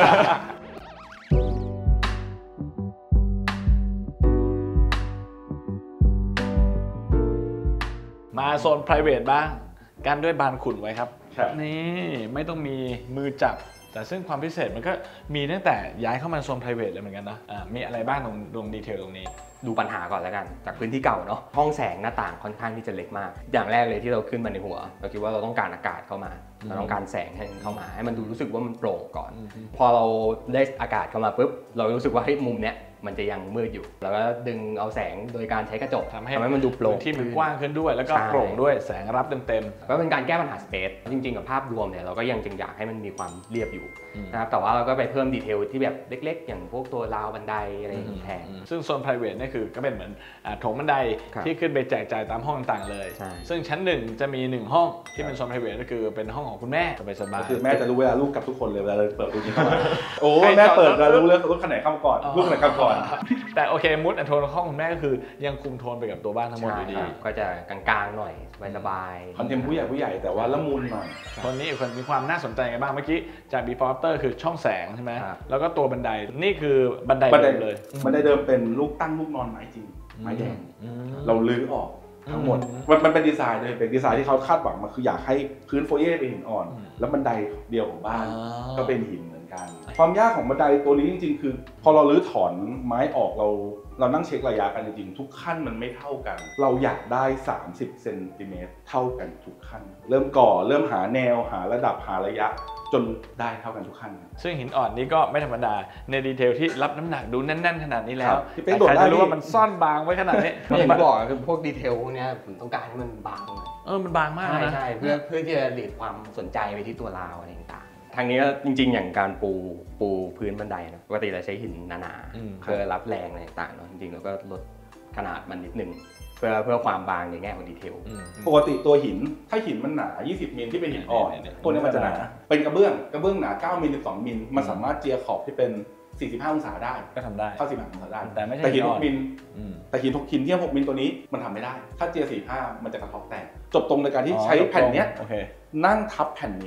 [SPEAKER 1] มาโซน private บ้างกันด้วยบานขุ่นไว้ครับนี่ไม่ต้องมีมือจับแต่ซึ่งความพิเศษมันก็มีตั้งแต่ย้ายเข้ามาโซน private เลยเหมือนกันนะมีอะไรบ้างตรงดีเทลตรงนี้
[SPEAKER 4] ดูปัญหาก่อนแล้วกันจากพื้นที่เก่าเนาะห้องแสงหน้าต่างค่อนข้างที่จะเล็กมากอย่างแรกเลยที่เราขึ้นมาในหัวเราคิดว่าเราต้องการอากาศเข้ามาเราต้องการแสงให้เข้ามาให้มันดูรู้สึกว่ามันโปร่งก่อนพอเราได้อากาศเข้ามาปุ๊บเรารู้สึกว่าเฮ้ยมุมเนี้ยมันจะยังมืดอยู่แล้วก็ดึงเอาแสงโดยการใช้กระจกทำให้มันดูโปร่ง
[SPEAKER 1] ที่มันกว้างขึ้นด้วยแล้วก็โปร่งด้วยแสงรับเต็ม
[SPEAKER 4] ๆก็เป็นการแก้ปัญหาสเปซจริงๆกับภาพรวมเนี่ยเราก็ยังอยากให้มันมีความเรียบอยู่นะครับแต่ว่าเราก็ไปเพิ่มดีเทลที่แบบเล็กๆอย่างพวกตัวราวบันไดอะไรอย่างนี้แทน
[SPEAKER 1] ซึ่งโซน private นี่คือก็เป็นเหมือนโถงบันไดที่ขึ้นไปแจกจ่ายตามห้องต่างๆเลยซึ่งชั้น1จะมี1ห้องที่เป็นโซน private ก็คือเป็นห้องของคุณแม่สบาย
[SPEAKER 6] ๆคือแม่จะรู้เวลาลูกกับทุกคนเลยเวลาเปิดประตูเข้ามาโอ้แม่เปิดแล้วรู้เรื่องลูกขนาดเข้าก่อนลูกขนาดเข้าก่อน
[SPEAKER 1] แต่โอเคมูดโทนห้องคุณแม่ก็คือยังคุมโทนไปกับตัวบ้านทั้งหมดอยู่ดี
[SPEAKER 4] ก็จะกลางๆหน่อยสบาย
[SPEAKER 6] คอนเทนต์ผู้ใหญ่แต่ว่าละมุนหน่อย
[SPEAKER 1] ตอนนี้มีความน่าสนใจกันบ้างเมื่อกี้จาก before after คือช่องแสงใช่ไหมแล้วก็ตัวบันไดนี่คือบันไดเดิมเลย
[SPEAKER 6] บันไดเดิมเป็นลูกตั้งลูกนอนไม้จริงไม้แดงเราลื้อออกทั้งหมดมันเป็นดีไซน์เลยเป็นดีไซน์ที่เขาคาดหวังมาคืออยากให้พื้นโฟเย่เป็นหินอ่อนแล้วบันไดเดียวของบ้านก็เป็นหินเหมือนกันความยากของบันไดตัวนี้จริงๆคือพอเราลื้อถอนไม้ออกเรานั่งเช็คระยะกันจริงๆทุกขั้นมันไม่เท่ากันเราอยากได้30เซนติเมตรเท่ากันทุกขั้นเริ่มก่อเริ่มหาแนวหาระดับหาระยะจนได้เท่ากันทุกขั้น
[SPEAKER 1] ซึ่งหินอ่อนนี้ก็ไม่ธรรมดาในดีเทลที่รับน้ำหนักดูแน่นๆขนาดนี้แล้วใครจะรู้ว่ามันซ่อนบางไว้ขนาดนี้
[SPEAKER 4] อย่างที่บอกคือพวกดีเทลพวกนี้ผมต้องการให้มันบางหน่อย
[SPEAKER 1] มันบางมากนะ
[SPEAKER 4] ใช่เพื่อที่จะดึงความสนใจไปที่ตัวราวอะไรต่างๆทางนี้ก็จริงๆอย่างการปูพื้นบันไดนะปกติเราใช้หินหนาๆเพื่อรับแรงอะไรต่างๆเนาะจริงๆเราก็ลดขนาดมันนิดนึงเพื่อความบางในแง่ของดีเทล
[SPEAKER 6] ปกติตัวหินถ้าหินมันหนา20มิลที่เป็นหินอ่อนตัวนี้มันจะหนาเป็นกระเบื้องหนา9มิล12มิลมันสามารถเจียขอบที่เป็น45องศาได้
[SPEAKER 1] ก็ทำได้
[SPEAKER 6] เข้า45องศาได้
[SPEAKER 1] แต่
[SPEAKER 6] หิน6มิลแต่หินที่6มิลตัวนี้มันทำไม่ได้ถ้าเจีย45มันจะกระทบแตกจบตรงในการที่ใช้แผ่นนี้นั่งทับแผ่นนี้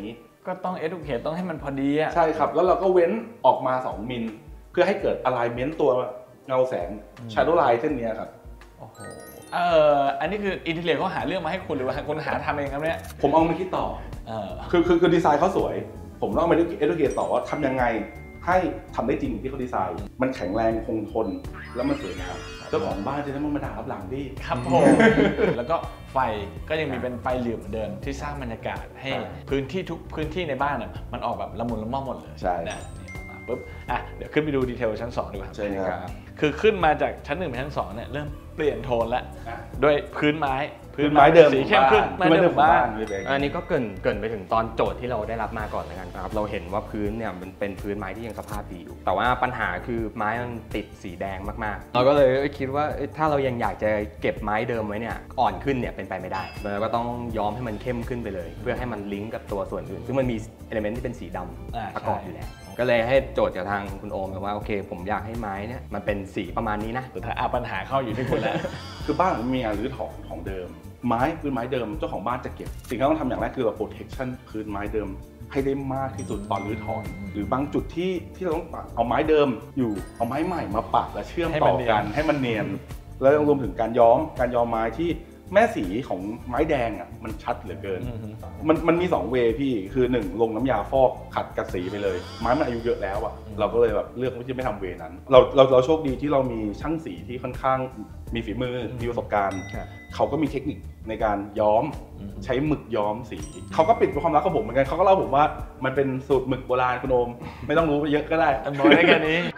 [SPEAKER 1] ก็ต้อง educate ต้องให้มันพอดีอ่ะ
[SPEAKER 6] ใช่ครับแล้วเราก็เว้นออกมา2 มิลเพื่อให้เกิด alignment ตัวเงาแสง shadow line เส้นนี้ครับ
[SPEAKER 1] โอ้โหอันนี้คืออินทีเรียเขาหาเรื่องมาให้คุณหรือว่าคุณหาทำเองครับเนี่ย
[SPEAKER 6] ผมเอามาคิดต่อคือดีไซน์เขาสวยผมต้องมาeducate ต่อว่าทำยังไงให้ทำได้จริงที่เขาดีไซน์มันแข็งแรงคงทนแล้วมันสวยงามเจ้าของบ้านจะได้ไม่มาด่ารับหลังพี่
[SPEAKER 1] ครับผมแล้วก็ไฟก็ยังมีเป็นไฟเหลืองเหมือนเดิมที่สร้างบรรยากาศให้พื้นที่ทุกพื้นที่ในบ้านเนี่ยมันออกแบบละมุนละม่อมหมดเลย
[SPEAKER 6] ใช่
[SPEAKER 1] นะปุ๊บเดี๋ยวขึ้นไปดูดีเทลชั้น2ดีกว่า
[SPEAKER 6] ใช่ครับ
[SPEAKER 1] คือขึ้นมาจากชั้น1ไปชั้น2เนี่ยเริ่มเปลี่ยนโทนแล้วด้วยพื้นไม้
[SPEAKER 6] เดิม
[SPEAKER 1] สีเข้มขึ้นไม้เดิมบ้าน
[SPEAKER 4] อันนี้ก็เกินไปถึงตอนโจทย์ที่เราได้รับมาก่อนแล้วกันครับเราเห็นว่าพื้นเนี่ยมันเป็นพื้นไม้ที่ยังสภาพดีอยู่แต่ว่าปัญหาคือไม้มันติดสีแดงมากๆเราก็เลยคิดว่าถ้าเรายังอยากจะเก็บไม้เดิมไว้เนี่ยอ่อนขึ้นเนี่ยเป็นไปไม่ได้เราก็ต้องย้อมให้มันเข้มขึ้นไปเลยเพื่อให้มันลิงก์กับตัวส่วนอื่นซึ่งมันมีเอลิเมนต์ที่เป็นสีดำประกอบอยู่แล้วก็เลยให้โจทย์กับทางคุณโอมว่าโอเคผมอยากให้ไม้เนี่ยมันเป็นสีประมาณนี้นะ
[SPEAKER 1] สุดท้ายปัญหาเข้าอยู่ที่คุณแล้ว
[SPEAKER 6] คือบ้านผมมีงานรื้อถอนของเดิมพื้นไม้เดิมเจ้าของบ้านจะเก็บสิ่งที่ต้องทำอย่างแรกคือ protection พื้นไม้เดิมให้ได้มากที่สุดตอนรื้อถอนหรือบางจุดที่เราต้องเอาไม้เดิมอยู่เอาไม้ใหม่มาปักและเชื่อมต่อกันให้มันเนียนแล้วรวมถึงการย้อมไม้ที่แม่สีของไม้แดงอ่ะมันชัดเหลือเกินมันมี2 เวย์พี่คือ1ลงน้ำยาฟอกขัดกับสีไปเลยไม้มันอายุเยอะแล้วอ่ะเราก็เลยแบบเลือกที่ไม่ทำเวย์นั้นเราโชคดีที่เรามีช่างสีที่ค่อนข้างมีฝีมือมีประสบการณ์เขาก็มีเทคนิคในการย้อมใช้หมึกย้อมสีเขาก็ปิดความลับกับผมเหมือนกันเขาก็เล่าผมว่ามันเป็นสูตรหมึกโบราณคุณโอมไม่ต้องรู้เยอะก็ได้
[SPEAKER 1] บอกได้แค่นี้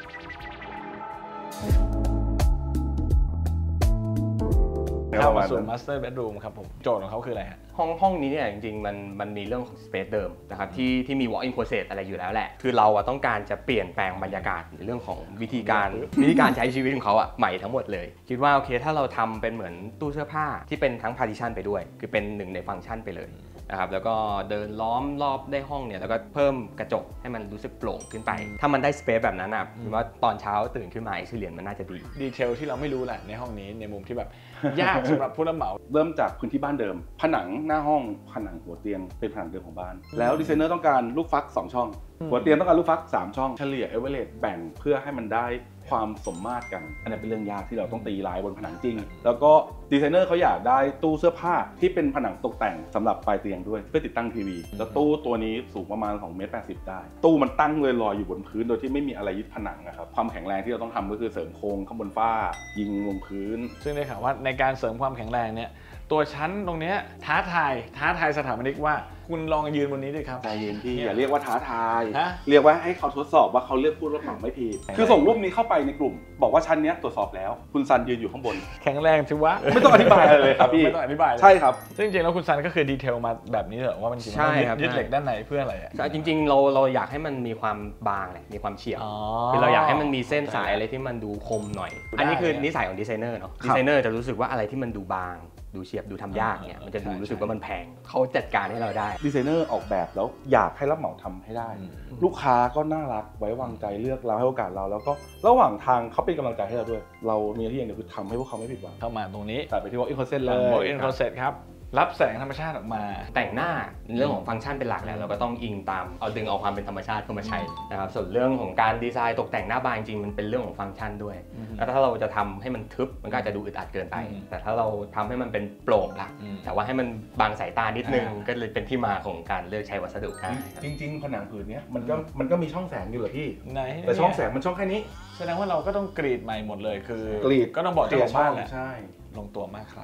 [SPEAKER 1] เข้ามาสู่ Master Bedroom ครับผมโจทย์ของเขาคืออะไรฮะ
[SPEAKER 4] ห้องนี้เนี่ยจริงๆมันมีเรื่องของ space เดิมนะครับที่มี walk-in closet อะไรอยู่แล้วแหละคือเราต้องการจะเปลี่ยนแปลงบรรยากาศในเรื่องของวิธีการใช้ชีวิตของเขาใหม่ทั้งหมดเลยคิดว่าโอเคถ้าเราทำเป็นเหมือนตู้เสื้อผ้าที่เป็นทั้ง partition ไปด้วยคือเป็น1ในฟังก์ชันไปเลยนะครับแล้วก็เดินล้อมรอบได้ห้องเนี่ยแล้วก็เพิ่มกระจกให้มันรู้สึกโปร่งขึ้นไปถ้ามันได้สเปซแบบนั้นคิดว่าตอนเช้าตื่นขึ้นมาเฉลี่ยมันน่าจะดี
[SPEAKER 1] เทลที่เราไม่รู้แหละในห้องนี้ในมุมที่แบบยากสำหรับผู้รับเหมา
[SPEAKER 6] เริ่มจากพื้นที่บ้านเดิมผนังหน้าห้องผนังหัวเตียงเป็นผนังเดิมของบ้านแล้วดีไซเนอร์ต้องการลูกฟัก2 ช่องหัวเตียงต้องการลูกฟัก3 ช่องเฉลี่ยเอเวอเรสต์แบ่งเพื่อให้มันได้ความสมมาตรกันอันนี้เป็นเรื่องยากที่เราต้องตีลายบนผนังจริงแล้วก็ดีไซเนอร์เขาอยากได้ตู้เสื้อผ้าที่เป็นผนังตกแต่งสำหรับปลายเตียงด้วยเพื่อติดตั้งทีวีแล้วตู้ตัวนี้สูงประมาณ2.80 เมตรได้ตู้มันตั้งลอยอยู่บนพื้นโดยที่ไม่มีอะไรยึดผนังนะครับความแข็งแรงที่เราต้องทำก็คือเสริมโครงข้างบนฝ้ายิงลงพื้น
[SPEAKER 1] ซึ่งได้ข่าวว่าในการเสริมความแข็งแรงเนี่ยตัวชั้นตรงนี้ท้าทายสถาปนิกว่าคุณลองยืนบนนี้ดิครับ
[SPEAKER 6] ใจเย็นพี่อย่าเรียกว่าท้าทายเรียกว่าให้เขาทดสอบว่าเขาเลือกผู้รับเหมาไม่ผิดคือส่งรูปนี้เข้าไปในกลุ่มบอกว่าชั้นนี้ตรวจสอบแล้วคุณซันยืนอยู่ข้างบน
[SPEAKER 1] แข็งแรงชิวะ
[SPEAKER 6] ไม่ต้องอธิบายอะไรเลยครับพี่
[SPEAKER 1] ไม่ต้องอธิบาย
[SPEAKER 6] ใช่ครับ
[SPEAKER 1] ซึ่งจริงๆแล้วคุณซันก็คือดีเทลมาแบบนี้เหรอว่ามัน
[SPEAKER 4] ใช่ครับ
[SPEAKER 1] ยึดเหล็กด้านในเพื่ออะไร
[SPEAKER 4] จริงๆเราอยากให้มันมีความบางแหละมีความเฉียบคือเราอยากให้มันมีเส้นสายอะไรที่มันดูคมหน่อยอันนี้คือนิสัยของดีไซเนอร์เนาะดีไซเนอร์จะรู้สึกว่าอะไรที่มันดูบางดูเฉียบดูทำยากเนี่ยมันจะดูรู้สึกว่ามันแพงเขาจัดการให้เราได้
[SPEAKER 6] ดีไซเนอร์ออกแบบแล้วอยากให้รับเหมาทำให้ได้ลูกค้าก็น่ารักไว้วางใจเลือกเราให้โอกาสเราแล้วก็ระหว่างทางเขาเป็นกำลังใจให้เราด้วยเรามีหน้าที่อย่างเดียวคือทำให้พวกเขาไม่ผิดหวัง
[SPEAKER 1] เข้ามาตรงนี้
[SPEAKER 6] ตัดไปที่ walk-in closet เลย
[SPEAKER 1] walk-in closet ครับรับแสงธรรมชาติออกมา
[SPEAKER 4] แต่งหน้าเรื่องของฟังก์ชันเป็นหลักแล้วเราก็ต้องอิงตามดึงเอาความเป็นธรรมชาติเข้ามาใช้นะครับส่วนเรื่องของการดีไซน์ตกแต่งหน้าบ้านจริงมันเป็นเรื่องของฟังก์ชันด้วยแล้วถ้าเราจะทำให้มันทึบมันก็อาจจะดูอึดอัดเกินไปแต่ถ้าเราทำให้มันเป็นโปร่งละแต่ว่าให้มันบางสายตานิดนึงก็เลยเป็นที่มาของการเลือกใช้วัสดุ
[SPEAKER 6] จริงๆผนังผืนนี้มันก็มีช่องแสงอยู่เหรอพี่แต่ช่องแสงมันช่องแค่นี้
[SPEAKER 1] แสดงว่าเราก็ต้องกรีดใหม่หมดเลยคือก
[SPEAKER 6] รีด
[SPEAKER 1] ก็ต้องบอกเจ้าของบ้านแหละ
[SPEAKER 6] ใช่
[SPEAKER 1] ลงตัวมากครับ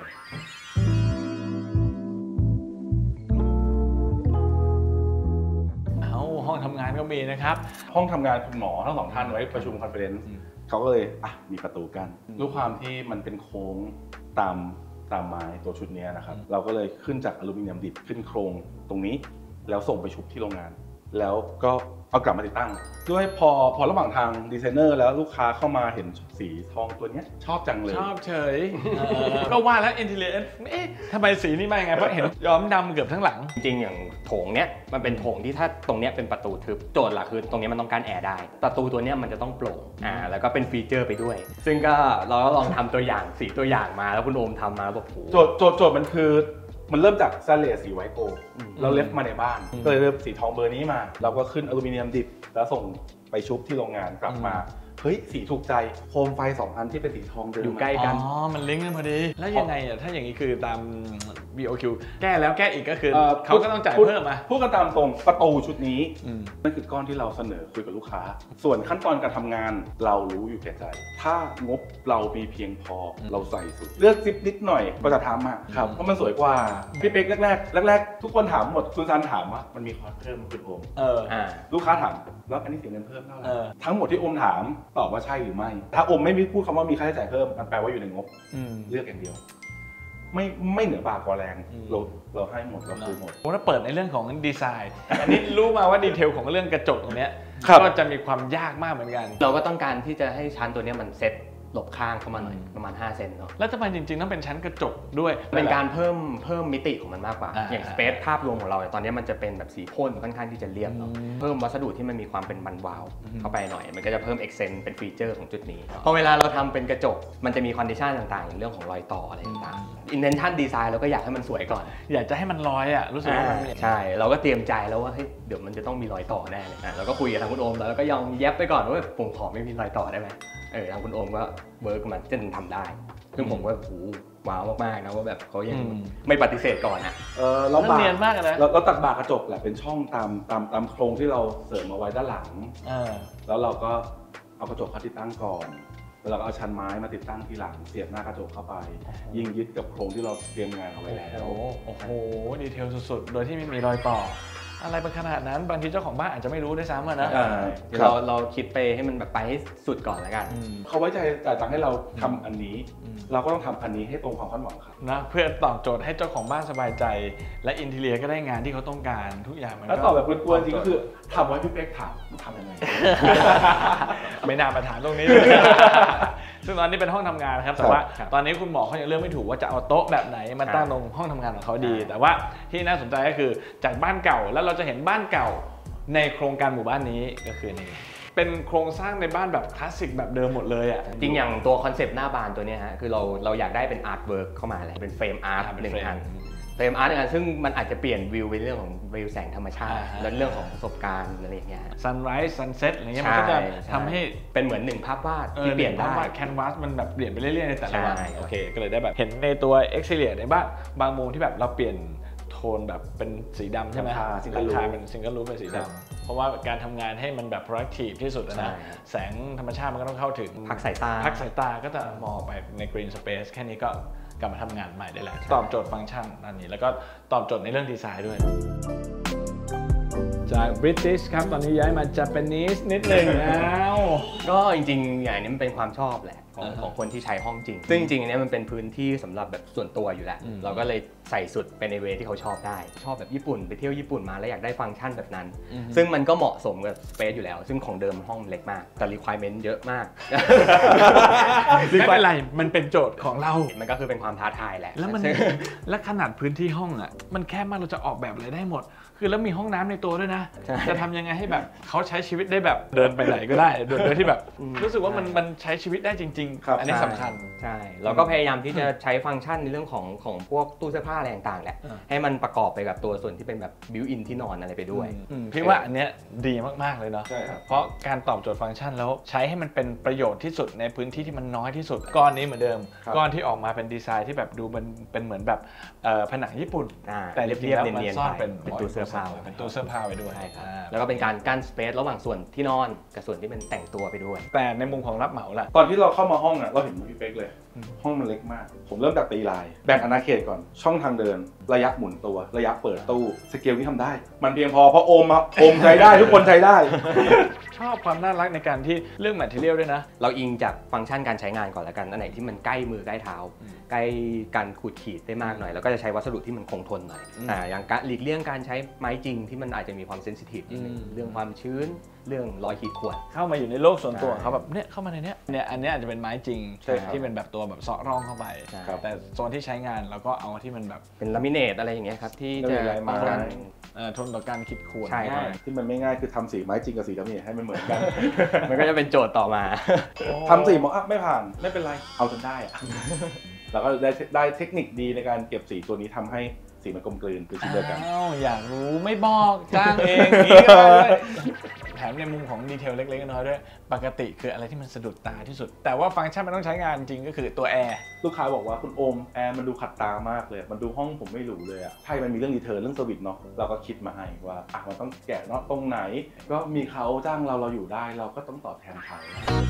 [SPEAKER 1] ห้องทำงานก็มีนะครับ
[SPEAKER 6] ห้องทำงานคุณหมอทั้ง2 ท่านไว้ประชุมคอนเฟอเรนซ์เขาก็เลยมีประตูกันด้วยความที่มันเป็นโค้งตามไม้ตัวชุดนี้นะครับเราก็เลยขึ้นจากอลูมิเนียมดิบขึ้นโครงตรงนี้แล้วส่งไปชุบที่โรงงานแล้วก็เอากลับมาติดตั้งด้วยพอระหว่างทางดีไซเนอร์แล้วลูกค้าเข้ามาเห็นสีทองตัวนี้ชอบจังเลย
[SPEAKER 1] ชอบเฉยก็ว่าแล้วอินทีเรียทำไมสีนี้มาไงเพราะเห็นย้อมดำเกือบทั้งหลัง
[SPEAKER 4] จริงๆอย่างโถงเนี้ยมันเป็นโถงที่ถ้าตรงเนี้ยเป็นประตูทึบโจทย์หลักคือตรงนี้มันต้องการแอร์ได้ประตูตัวเนี้ยมันจะต้องโปร่งแล้วก็เป็นฟีเจอร์ไปด้วยซึ่งก็เราก็ลองทำตัวอย่างสีตัวอย่างมาแล้วคุณโอมทำมาแบบโห
[SPEAKER 6] โจทย์มันคือมันเริ่มจากสแตนเลสสีไวโกลด์เราเลฟมาในบ้านก็เลยเริ่มสีทองเบอร์นี้มาเราก็ขึ้นอลูมิเนียมดิบแล้วส่งไปชุบที่โรงงานกลับมาเฮ้ยสีถูกใจโคมไฟ2อันที่เป็นสีทองเดิม
[SPEAKER 4] อยู่ใกล้กัน
[SPEAKER 1] อ๋อมันลิงก์กันพอดีแล้วยังไงอ่ะถ้าอย่างนี้คือตาม BOQ แก้แล้วแก้อีกก็คือเขาก็ต้องจ่ายเพิ่มมา
[SPEAKER 6] พูดกันตามตรงประตูชุดนี้นั่นคือก้อนที่เราเสนอคุยกับลูกค้าส่วนขั้นตอนการทำงานเรารู้อยู่แก่ใจถ้างบเรามีเพียงพอเราใส่สุดเลือกซิปนิดหน่อยก็จะทำครับเพราะมันสวยกว่าพี่เป๊กแรกทุกคนถามหมดคุณซันถามว่ามันมีคอร์สเพิ่มคุณโอมลูกค้าถามแล้วอันนี้เสียเงินเพิ่มเท่าไหร่ทั้งหมดที่โอมถามตอบว่าใช่หรือไม่ถ้าโอมไม่พูดคำว่ามีค่าใช้จ่ายเพิ่มมันแปลว่าอยู่ในงบเลือกอย่างเดียวไม่เหนือบ่ากว่าแรงเราให้หมดเราคือหมด
[SPEAKER 1] ผมถ้าเปิดในเรื่องของดีไซน์อันนี้รู้มาว่าดีเทลของเรื่องกระจกตรงนี้ก็จะมีความยากมากเหมือนกัน
[SPEAKER 4] เราก็ต้องการที่จะให้ชั้นตัวนี้มันเซ็ตหลบข้างเข้ามาหน่อยประมาณ5 เซนเนาะ
[SPEAKER 1] แล้วทำไมจริงๆต้องเป็นชั้นกระจกด้วย
[SPEAKER 4] เป็นการเพิ่มมิติของมันมากกว่าอย่างสเปซภาพรวมของเราตอนนี้มันจะเป็นแบบสีพ่นค่อนข้างที่จะเรียบเนาะเพิ่มวัสดุที่มันมีความเป็นมันวาวเข้าไปหน่อยมันก็จะเพิ่มเอ็กเซนต์เป็นฟีเจอร์ของจุดนี้พอเวลาเราทำเป็นกระจกมันจะมีคอนดิชันต่างๆอย่างเรื่องของรอยต่ออะไรต่างๆอินเทนชั่นดีไซน์เราก็อยากให้มันสวยก่อน
[SPEAKER 1] อยากจะให้มันลอยอ่ะรู้สึกว่า
[SPEAKER 4] ใช่เราก็เตรียมใจแล้วว่าเฮ้ยเดี๋ยวมันจะต้องมีรอยต่อแน่เลยเราก็คุยกับทางคุณโอมแล้วก็ยอมแยบไปก่อนว่าผมขอไม่มีรอยต่อได้ไหมทางคุณโอมก็เวิร์กมันจะทำได้ซึ่งผมก็ว้าวมากๆนะว่าแบบเขายังไม่ปฏิเสธก่อนนะ
[SPEAKER 1] เราเนียนมากนะ
[SPEAKER 6] เราตัดบากระจกแหละเป็นช่องตามโครงที่เราเสริมเอาไว้ด้านหลังแล้วเราก็เอากระจกเข้าติดตั้งก่อนแล้วเราก็เอาชั้นไม้มาติดตั้งทีหลังเสียบหน้ากระจกเข้าไปยิงยึดกับโครงที่เราเตรียมงานเอาไว้แล้ว
[SPEAKER 1] โอ้โหดีเทลสุดๆโดยที่ไม่มีรอยต่ออะไรเป็นขนาดนั้นบางทีเจ้าของบ้านอาจจะไม่รู้ด้วยซ้ำนะ
[SPEAKER 4] เราคิดไปให้มันแบบไปให้สุดก่อนแล้วกัน
[SPEAKER 6] เขาไว้ใจจ่ายตังค์ให้เราทำอันนี้เราก็ต้องทำอันนี้ให้ตรงความคาดหวังครับ
[SPEAKER 1] นะเพื่อตอบโจทย์ให้เจ้าของบ้านสบายใจและอินทีเรียก็ได้งานที่เขาต้องการทุกอย่างมัน
[SPEAKER 6] แล้วตอบแบบกวนๆจริงก็คือทำไว้พี่เป๊กถามทำยังไง
[SPEAKER 1] ไม่น่ามาถามตรงนี้ซึ่งตอนนี้เป็นห้องทำงานครับแต่ว่าตอนนี้คุณหมอเขายังเลือกไม่ถูกว่าจะเอาโต๊ะแบบไหนมาตั้งตรงห้องทำงานของเขาดีแต่ว่าที่น่าสนใจก็คือจากบ้านเก่าแล้วเราจะเห็นบ้านเก่าในโครงการหมู่บ้านนี้ก็คือนี่เป็นโครงสร้างในบ้านแบบคลาสสิกแบบเดิมหมดเลยอ่ะ
[SPEAKER 4] จริงอย่างตัวคอนเซปต์หน้าบานตัวนี้ฮะคือเราอยากได้เป็นอาร์ตเวิร์กเข้ามาเลยเป็นเฟรมอาร์ต1 อันเฟรมอาร์ต1 อันซึ่งมันอาจจะเปลี่ยนวิวในเรื่องของวิวแสงธรรมชาติและเรื่องของประสบการณ์อะไรอย่างเงี้ย
[SPEAKER 1] ซันไรส์ซันเซ็ตอะไรเงี้ยมันก็จะทำให้
[SPEAKER 4] เป็นเหมือน1 ภาพวาดที่เปลี่ยนได้
[SPEAKER 1] แคนวาสมันแบบเปลี่ยนไปเรื่อยๆในแต่ละวันโอเคก็เลยได้แบบเห็นในตัวเอ็กซิเลียในบ้านบางมุมที่แบบเราเปลี่ยนโทนแบบเป็นสีดำใช่ไหมหลังคาเป็นซิงเกิลรูฟเป็นสีดำเพราะว่าการทำงานให้มันแบบ productive ที่สุดนะแสงธรรมชาติมันก็ต้องเข้าถึง
[SPEAKER 4] พักสาย
[SPEAKER 1] ตาก็จะมองไปใน green space แค่นี้ก็กลับมาทำงานใหม่ได้แล้วตอบโจทย์ฟังก์ชันอันนี้แล้วก็ตอบโจทย์ในเรื่องดีไซน์ด้วยจาก British ครับตอนนี้ย้ายมา Japanese นิดนึงแล้ว
[SPEAKER 4] ก็จริงๆอย่างนี้มันเป็นความชอบแหละของคนที่ใช้ห้องจริงซึ่งจริงๆอันนี้มันเป็นพื้นที่สำหรับแบบส่วนตัวอยู่แล้วเราก็เลยใส่สุดไปในเวที่เขาชอบได้ชอบแบบญี่ปุ่นไปเที่ยวญี่ปุ่นมาแล้วอยากได้ฟังก์ชันแบบนั้นซึ่งมันก็เหมาะสมกับสเปซอยู่แล้วซึ่งของเดิมห้องเล็กมากแต่ requirement เยอะมาก
[SPEAKER 1] ไม่เป็นไรมันเป็นโจทย์ของเรา
[SPEAKER 4] มันก็คือเป็นความท้าทายแหละ
[SPEAKER 1] และขนาดพื้นที่ห้องอ่ะมันแค่มากเราจะออกแบบอะไรได้หมดคือแล้วมีห้องน้ำในตัวด้วยนะจะทำยังไงให้แบบเขาใช้ชีวิตได้แบบเดินไปไหนก็ได้โดยที่แบบรู้สึกว่ามันใช้ชีวิตได้จริงๆอันนี้สำคัญ
[SPEAKER 4] ใช่เราก็พยายามที่จะใช้ฟังก์ชันในเรื่องของพวกตู้เสื้อผ้าอะไรต่างๆแหละให้มันประกอบไปกับตัวส่วนที่เป็นแบบบิวอินที่นอนอะไรไปด้วย
[SPEAKER 1] พี่ว่าอันเนี้ยดีมากๆเลยเนาะเพราะการตอบโจทย์ฟังก์ชันแล้วใช้ให้มันเป็นประโยชน์ที่สุดในพื้นที่ที่มันน้อยที่สุดก้อนนี้เหมือนเดิมก้อนที่ออกมาเป็นดีไซน์ที่แบบดูเป็นเหมือนแบบผนังญี่ปุ่นแต่เรียบๆมันซ่อนเป็น
[SPEAKER 4] ตู้เสื้อผ้า
[SPEAKER 1] ไปด้วย
[SPEAKER 4] แล้วก็เป็นการกั้นสเปซระหว่างส่วนที่นอนกับส่วนที่เป็นแต่งตัวไปด้วย
[SPEAKER 1] แต่ในมุมของรับเหมาล่ะ
[SPEAKER 6] ตอนที่เราเข้ามาห้องอ่ะเราเห็นพี่เป๊กเลยห้องมันเล็กมากผมเริ่มจากตีลายแบ่งอาณาเขตก่อนช่องทางเดินระยะหมุนตัวระยะเปิดตู้สเกลที่ทำได้มันเพียงพอเพราะโอมใช้ได้ทุกคนใช้ได้
[SPEAKER 1] ชอบความน่ารักในการที่เรื่องแมททีเรียลด้วยนะ
[SPEAKER 4] เราอิงจากฟังก์ชันการใช้งานก่อนแล้วกันอันไหนที่มันใกล้มือใกล้เท้าใกล้การขูดขีดได้มากหน่อยแล้วก็จะใช้วัสดุที่มันคงทนหน่อยอย่างหลีกเลี่ยงการใช้ไม้จริงที่มันอาจจะมีความเซนซิทีฟนิดนึงเรื่องความชื้นเรื่องรอยขีดข่วน
[SPEAKER 1] เข้ามาอยู่ในโลกส่วนตัวเขาแบบเนี่ยเข้ามาในเนี้ยอันนี้อาจจะเป็นไม้จริงที่เป็นแบบตัวแบบเซาะร่องเข้าไปแต่โซนที่ใช้งานเราก็เอาที่มันแบบ
[SPEAKER 4] เป็นลามิเนตอะไรอย่างเงี้ยครับที่จะป้องกัน
[SPEAKER 1] ทนต่อการขีดข่วน
[SPEAKER 6] ที่มันไม่ง่ายคือทำสีไม้จริงกับสีลามิเนตให้มันเหมือนกัน
[SPEAKER 4] มันก็จะเป็นโจทย์ต่อมา
[SPEAKER 6] ทำสีมอกไม่ผ่านไม่เป็นไรเอาจนได้แล้วก็ได้เทคนิคดีในการเก็บสีตัวนี้ทำให้สีมันกลมกลืนคือชิ้นเดียวกัน
[SPEAKER 1] อยากรู้ไม่บอกจ้างเองนี่ก็ได้แถมในมุมของดีเทลเล็กๆน้อยๆด้วยปกติคืออะไรที่มันสะดุดตาที่สุดแต่ว่าฟังก์ชันมันต้องใช้งานจริงก็คือตัวแอร์
[SPEAKER 6] ลูกค้าบอกว่าคุณโอมแอร์มันดูขัดตามากเลยมันดูห้องผมไม่หรูเลยอะไพ่มันมีเรื่องดีเทลเรื่องสวิตช์เนาะเราก็คิดมาให้ว่ามันต้องแกะเนาะตรงไหนก็มีเขาจ้างเราอยู่ได้เราก็ต้องตอบแทนเขา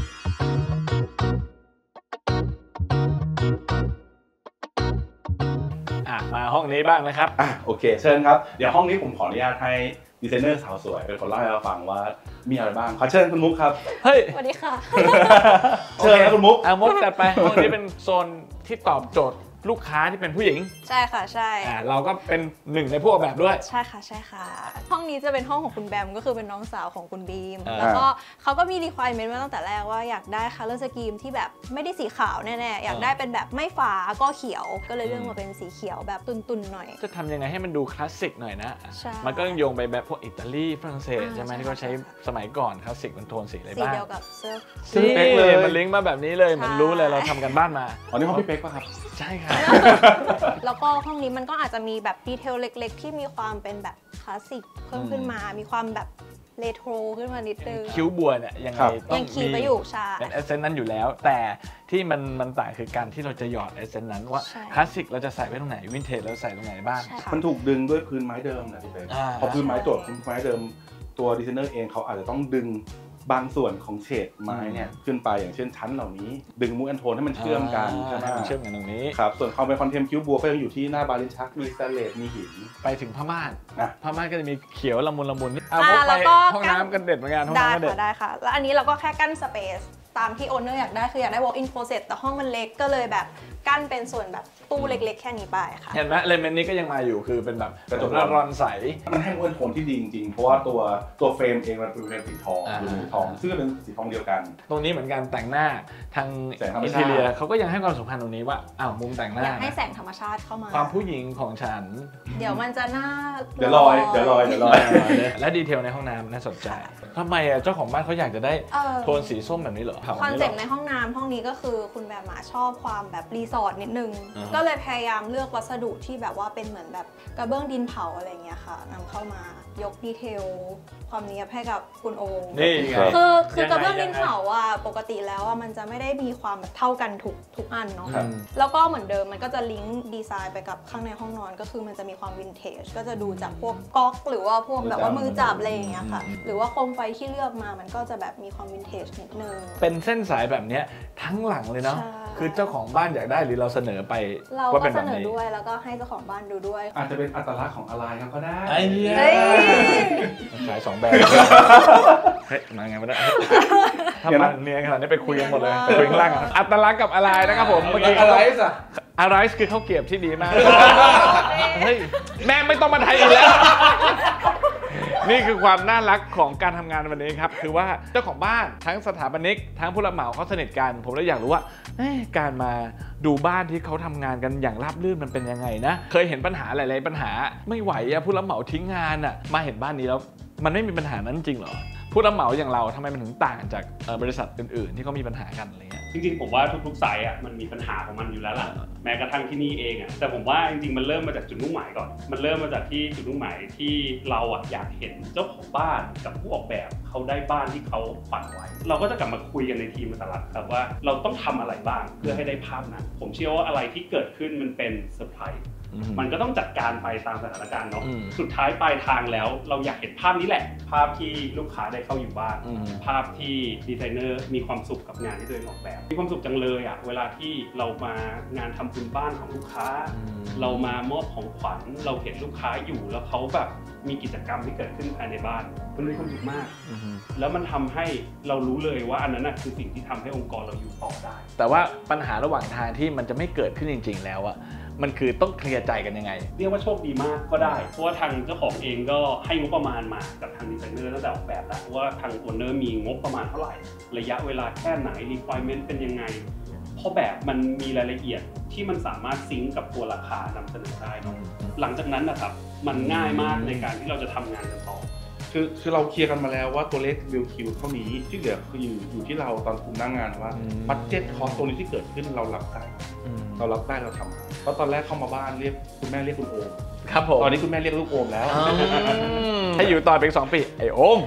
[SPEAKER 1] มาห้องนี้บ้างนะครับ
[SPEAKER 6] โอเคเชิญครับเดี๋ยวห้องนี้ผมขออนุญาตให้ดีไซเนอร์สาวสวยเป็นคนเล่าให้เราฟังว่ามีอะไรบ้างขอเชิญคุณมุกครับ
[SPEAKER 1] เฮ้ย
[SPEAKER 2] สวัสดีค่ะ
[SPEAKER 6] เชิญนะคุณมุก
[SPEAKER 1] มุกจัดไปห้องนี้เป็นโซนที่ตอบโจทย์ลูกค้าที่เป็นผู้หญิง
[SPEAKER 2] ใช่ค่ะใช่
[SPEAKER 1] เราก็เป็นหนึ่งในพวกแบบด้วย
[SPEAKER 2] ใช่ค่ะใช่ค่ะห้องนี้จะเป็นห้องของคุณแบมก็คือเป็นน้องสาวของคุณบีมแล้วก็เขาก็มี requirement มาตั้งแต่แรกว่าอยากได้ color scheme ที่แบบไม่ได้สีขาวแน่ๆอยากได้เป็นแบบไม่ฟ้าก็เขียวก็เลยเลือกมาเป็นสีเขียวแบบตุนๆหน่อย
[SPEAKER 1] จะทำยังไงให้มันดูคลาสสิกหน่อยนะมันก็โยงไปแบบพวกอิตาลีฝรั่งเศสใช่ไหมที่เขาใช้สมัยก่อนคลาสสิกมันโทนสีอะไรบ้าง
[SPEAKER 2] สีเดียวกับเสื้อ
[SPEAKER 1] เป๊กเลยมันลิงก์มาแบบนี้เลยมันรู้เลยเราทำกันบ้านมา
[SPEAKER 6] นี่ห้องพี่เป๊กป่ะครับ
[SPEAKER 1] ใช่ค่ะ
[SPEAKER 2] แล้วก็ห้องนี้มันก็อาจจะมีแบบดีเทลเล็กๆที่มีความเป็นแบบคลาสสิกเพิ่มขึ้นมามีความแบบเรโทรขึ้นมานิดนึง
[SPEAKER 1] คิ้วบัวเนี่ยยังไง
[SPEAKER 2] ต้องคีย์ไปอยู่ใช่
[SPEAKER 1] เป็นเอเซนต์นั้นอยู่แล้วแต่ที่มันต่างคือการที่เราจะหยอดเอเซนต์นั้นว่าคลาสสิกเราจะใส่ไว้ตรงไหนวินเทจเราใส่ตรงไหนบ้าง
[SPEAKER 6] มันถูกดึงด้วยพื้นไม้เดิมนะพี่เป๊กพอพื้นไม้โจทย์พื้นไม้เดิมตัวดีไซเนอร์เองเขาอาจจะต้องดึงบางส่วนของเฉดไม้เนี่ยขึ้นไปอย่างเช่นชั้นเหล่านี้ดึงมูแอนโทนให้มันเชื่อมกัน
[SPEAKER 1] ใช่ไหมเชื่อมกันตรงนี้
[SPEAKER 6] ครับส่วนความเป็นคอนเทมคิวบัวก็ยังอยู่ที่หน้าบาลิชักมีสแตนเลสมีหิน
[SPEAKER 1] ไปถึงผ้าม่านก็จะมีเขียวละมุนแล้วก็ห้องน้ำกันเด็ดเหมือนกันห้องน้ำกันเด็ด
[SPEAKER 2] ได้ค่ะแล้วอันนี้เราก็แค่กั้นสเปซตามที่โอนเนอร์อยากได้คืออยากได้ walk-in closet แต่ห้องมันเล็กก็เลยแบบกั้นเป็นส่วนแบบตู้เล็กๆแค่นี้ไปค่ะ
[SPEAKER 1] เห็นไหมเลเมนนี้ก็ยังมาอยู่คือเป็นแบบกระจกรอนใส
[SPEAKER 6] มันให้โทนที่ดีจริงๆเพราะว่าตัวเฟรมเองมันเป็นเฟรมสีทองซึ่งเป็นสีทองเดียวกัน
[SPEAKER 1] ตรงนี้เหมือนกันแต่งหน้าทางอินทีเรียเขาก็ยังให้ความสำคัญตรงนี้ว่ามุมแต่งหน้า
[SPEAKER 2] อยากให้แสงธรรมชาติเข้ามา
[SPEAKER 1] ความผู้หญิงของฉัน
[SPEAKER 2] เดี๋ยวมันจะหน้า
[SPEAKER 6] เดี๋ยวลอย
[SPEAKER 1] และดีเทลในห้องน้ำน่าสนใจทำไมเจ้าของบ้านเขาอยากจะได้โทนสีส้มแบบนี้เหรอ
[SPEAKER 2] คอนเซ็ปต์ในห้องน้ำห้องนี้ก็คือคุณแบบชอบความแบบรีสอร์ทนิดนึงก็เลยพยายามเลือกวัสดุที่แบบว่าเป็นเหมือนแบบกระเบื้องดินเผาอะไรเงี้ยค่ะนำเข้ามายกดีเทลความเนียบให้กับคุณโอ
[SPEAKER 1] นี่ไง
[SPEAKER 2] คือกระเบื้องดินเผาปกติแล้วมันจะไม่ได้มีความแบบเท่ากันทุกอันเนาะแล้วก็เหมือนเดิมมันก็จะลิงก์ดีไซน์ไปกับข้างในห้องนอนก็คือมันจะมีความวินเทจก็จะดูจากพวกก๊อกหรือว่าพวกแบบว่ามือจับอะไรอย่างเงี้ยค่ะหรือว่าโคมไฟที่เลือกมามันก็จะแบบมีความวินเทจนิดนึง
[SPEAKER 1] เป็นเส้นสายแบบนี้ทั้งหลังเลยเนาะคือเจ้าของบ้านอยากได้หรือเราเสนอไป
[SPEAKER 2] เราก็เสนอด้วยแล้วก็ให้เจ้าของบ้านดูด้วย
[SPEAKER 6] อาจจะเป็นอัตลักษณ์ของอะไรก็ได้
[SPEAKER 1] ขาย2แบรนด์เฮ้ยมาไงมาได้ทำมันเนียนขนาดนี้ไปคุยกันหมดเลยไปคุยข้างล่างอัตลักษณ์กับอะไรนะครับผมเมื่อกี้อะไรคือข้าวเกรี๊ยวที่ดีมากเฮ้ยแม่ไม่ต้องมาไทยอีกแล้วนี่คือความน่ารักของการทำงานวันนี้ครับคือว่าเจ้าของบ้านทั้งสถาปนิกทั้งผู้รับเหมาเขาสนิทกันผมเลยอยากรู้ว่าการมาดูบ้านที่เขาทำงานกันอย่างราบรื่นมันเป็นยังไงนะเคยเห็นปัญหาหลายๆปัญหาไม่ไหวผู้รับเหมาทิ้งงานมาเห็นบ้านนี้แล้วมันไม่มีปัญหานั้นจริงเหรอผู้รับเหมาอย่างเราทำไมมันถึงต่างจากบริษัทอื่นๆที่เขามีปัญหากันอะไรเงี้ย
[SPEAKER 5] จริงๆผมว่าทุกๆไซต์มันมีปัญหาของมันอยู่แล้วล่ะแม้กระทั่งที่นี่เองแต่ผมว่าจริงๆมันเริ่มมาจากจุดมุ่งหมายก่อนมันเริ่มมาจากที่จุดมุ่งหมายที่เราอยากเห็นเจ้าของบ้านกับผู้ออกแบบเขาได้บ้านที่เขาฝันไว้เราก็จะกลับมาคุยกันในทีมตลาดครับว่าเราต้องทำอะไรบ้างเพื่อให้ได้ภาพนั้นผมเชื่อว่าอะไรที่เกิดขึ้นมันเป็นเซอร์ไพรส์มันก็ต้องจัดการไปตามสถานการณ์เนาะสุดท้ายปลายทางแล้วเราอยากเห็นภาพนี้แหละภาพที่ลูกค้าได้เข้าอยู่บ้านภาพที่ดีไซเนอร์มีความสุขกับงานที่ตัวเองออกแบบมีความสุขจังเลยเวลาที่เรามางานทำบุญบ้านของลูกค้าเรามามอบของขวัญเราเห็นลูกค้าอยู่แล้วเขาแบบมีกิจกรรมที่เกิดขึ้นภายในบ้านมันมีความสุขมากแล้วมันทำให้เรารู้เลยว่าอันนั้นคือสิ่งที่ทำให้องค์กรเราอยู่ต่อได้
[SPEAKER 1] แต่ว่าปัญหาระหว่างทางที่มันจะไม่เกิดขึ้นจริงๆแล้วมันคือต้องเคลียร์ใจกันยังไง
[SPEAKER 5] เรียกว่าโชคดีมากก็ได้เพราะว่าทางเจ้าของเองก็ให้งบประมาณมากับทางดีไซเนอร์ตั้งแต่ออกแบบแล้วว่าทางโอนเนอร์มีงบประมาณเท่าไหร่ระยะเวลาแค่ไหน requirement เป็นยังไงเพราะแบบมันมีรายละเอียดที่มันสามารถซิงก์กับตัวราคานำเสนอได้เนาะหลังจากนั้นนะครับมันง่ายมากในการที่เราจะทำงานกันต่อ
[SPEAKER 6] คือเราเคลียร์กันมาแล้วว่าตัวเลขบิลคิวเท่านี้ที่เหลือคืออยู่ที่เราตอนคุมหน้างานว่าบัดเจ็ตคอสตรงนี้ที่เกิดขึ้นเรารับได้เราทำเพราะตอนแรกเข้ามาบ้านเรียกคุณแม่เรียกคุณโอม
[SPEAKER 1] ครับผม
[SPEAKER 6] ตอนนี้คุณแม่เรียกลูกโอมแล้ว
[SPEAKER 1] ให้อยู่ต่อไปอีก2 ปีไอ้โอม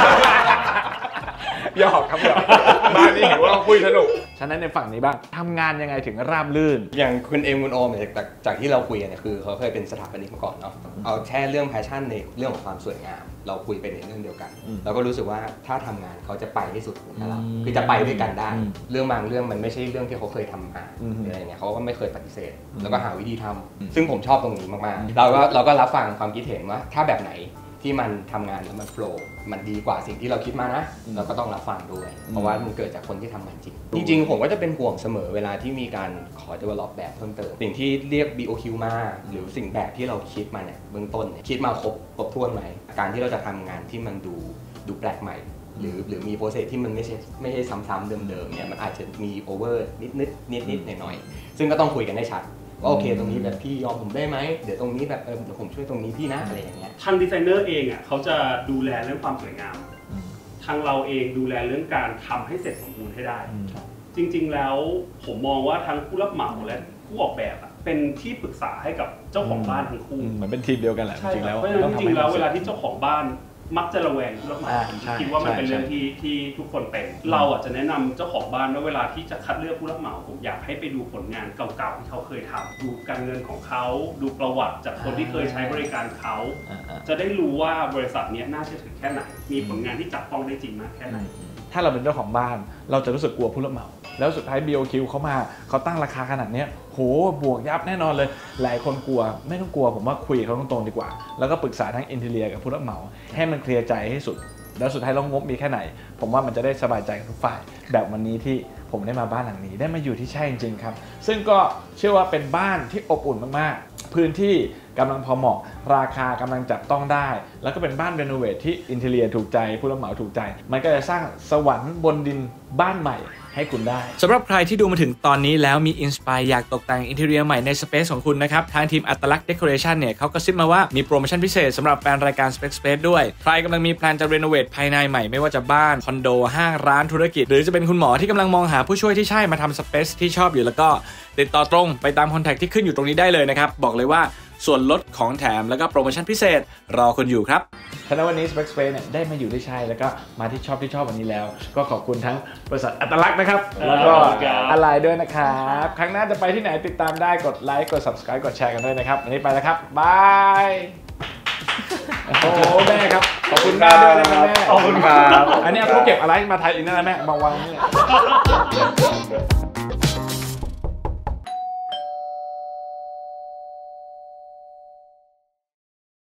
[SPEAKER 1] หยอกครับหยอกบ้านนี้เห็นว่าเราคุยสนุกฉะนั้นในฝั่งนี้บ้างทำงานยังไงถึงราบรื่น
[SPEAKER 4] อย่างคุณเอ็มคุณโอมจากที่เราคุยกันเนี่ยคือเขาเคยเป็นสถาปนิกมาก่อนเนาะเอาแค่เรื่องแพชชั่นในเรื่องของความสวยงามเราคุยไปในเรื่องเดียวกันเราก็รู้สึกว่าถ้าทำงานเขาจะไปให้สุดของเราคือจะไปด้วยกันได้เรื่องบางเรื่องมันไม่ใช่เรื่องที่เขาเคยทำมาอะไรเงี้ยเขาก็ไม่เคยปฏิเสธแล้วก็หาวิธีทำซึ่งผมชอบตรงนี้มากๆเราก็รับฟังความคิดเห็นว่าถ้าแบบไหนที่มันทำงานแล้วมันโฟล์มันดีกว่าสิ่งที่เราคิดมานะเราก็ต้องรับฟังด้วยเพราะว่ามันเกิดจากคนที่ทำมันจริงผมก็จะเป็นห่วงเสมอเวลาที่มีการขอ develop แบบเพิ่มเติมสิ่งที่เรียก BOQ มาหรือสิ่งแบบที่เราคิดมาเนี่ยเบื้องต้นคิดมาครบถ้วนไหมการที่เราจะทำงานที่มันดูแปลกใหม่หรือมีโปรเซสที่มันไม่ใช่ซ้ำๆเดิมๆเนี่ยมันอาจจะมีโอเวอร์นิดหน่อยๆซึ่งก็ต้องคุยกันให้ชัดว่าโอเคตรงนี้แบบพี่ยอมผมได้ไหมเดี๋ยวตรงนี้แบบเดี๋ยวผมช่วยตรงนี้พี่นะอะไรอย่างเงี้ย
[SPEAKER 5] ทางดีไซเนอร์เองอ่ะเขาจะดูแลเรื่องความสวยงามทางเราเองดูแลเรื่องการทำให้เสร็จสมบูรณ์ให้ได้จริงๆแล้วผมมองว่าทั้งผู้รับเหมาและผู้ออกแบบเป็นที่ปรึกษาให้กับเจ้าของบ้านทั้งคู่
[SPEAKER 1] เหมือนเป็นทีมเดียวกันแหละจริงๆแล้ว
[SPEAKER 5] เพราะฉะนั้นจริงๆแล้วเวลาที่เจ้าของบ้านมักจะระแวงผู้รับเหมาคิดว่ามันเป็นเรื่องที่ทุกคนเป็นเราอาจจะแนะนำเจ้าของบ้านว่าเวลาที่จะคัดเลือกผู้รับเหมาผมอยากให้ไปดูผลงานเก่าๆที่เขาเคยทำดูการเงินของเขาดูประวัติจากคนที่เคยใช้บริการเขาจะได้รู้ว่าบริษัทนี้น่าเชื่อถือแค่ไหนมีผลงานที่จับต้องได้จริงมากแค่ไหน
[SPEAKER 1] ถ้าเราเป็นเจ้าของบ้านเราจะรู้สึกกลัวผู้รับเหมาแล้วสุดท้าย BOQ เขามาเขาตั้งราคาขนาดนี้โหบวกยับแน่นอนเลยหลายคนกลัวไม่ต้องกลัวผมว่าคุยเขาตรงๆดีกว่าแล้วก็ปรึกษาทั้งอินทีเรียกับผู้รับเหมาให้มันเคลียร์ใจให้สุดแล้วสุดท้ายเรางบมีแค่ไหนผมว่ามันจะได้สบายใจกับทุกฝ่ายแบบวันนี้ที่ผมได้มาบ้านหลังนี้ได้มาอยู่ที่ใช่จริงๆครับซึ่งก็เชื่อว่าเป็นบ้านที่อบอุ่นมากๆพื้นที่กำลังพอเหมาะราคากำลังจับต้องได้แล้วก็เป็นบ้านรีโนเวทที่อินทีเรียถูกใจผู้รับเหมาถูกใจมันก็จะสร้างสวรรค์บนดินบ้านใหม่ให้คุณได้สำหรับใครที่ดูมาถึงตอนนี้แล้วมีอินสไปร์อยากตกแต่งอินทีเรียใหม่ในสเปซของคุณนะครับทางทีมอัตลักษณ์เดคอเรชันเนี่ยเขาก็ซิปมาว่ามีโปรโมชั่นพิเศษสำหรับแฟนรายการ Spec Space ด้วยใครกำลังมีแพลนจะรีโนเวทภายในใหม่ไม่ว่าจะบ้านคอนโดห้างร้านธุรกิจหรือจะเป็นคุณหมอที่กำลังมองหาผู้ช่วยที่ใช่มาทำสเปซที่ชอบอยู่แล้วก็ติดต่อตรงไปตามคอนแทคที่ขึ้นอยู่ตรงนี้ได้เลยนะครับบอกเลยว่าส่วนลดของแถมแล้วก็โปรโมชั่นพิเศษรอคุณอยู่ครับฉะนั้นวันนี้ Spec Space เนี่ยได้มาอยู่ที่ใช่แล้วก็มาที่ชอบวันนี้แล้วก็ขอบคุณทั้งบริษัทอัตลักษณ์นะครับแล้วก็อะไรด้วยนะครับครั้งหน้าจะไปที่ไหนติดตามได้กดไลค์กด Subscribe กดแชร์กันด้วยนะครับวันนี้ไปแล้วครับบายโอ้โหแม่ครับขอบคุณแม่ด้วยนะครับแม่
[SPEAKER 6] ขอบคุณครับ
[SPEAKER 1] อันนี้เขาเก็บอะไรมาไทยอีกนั่นนะแม่มาวางนี่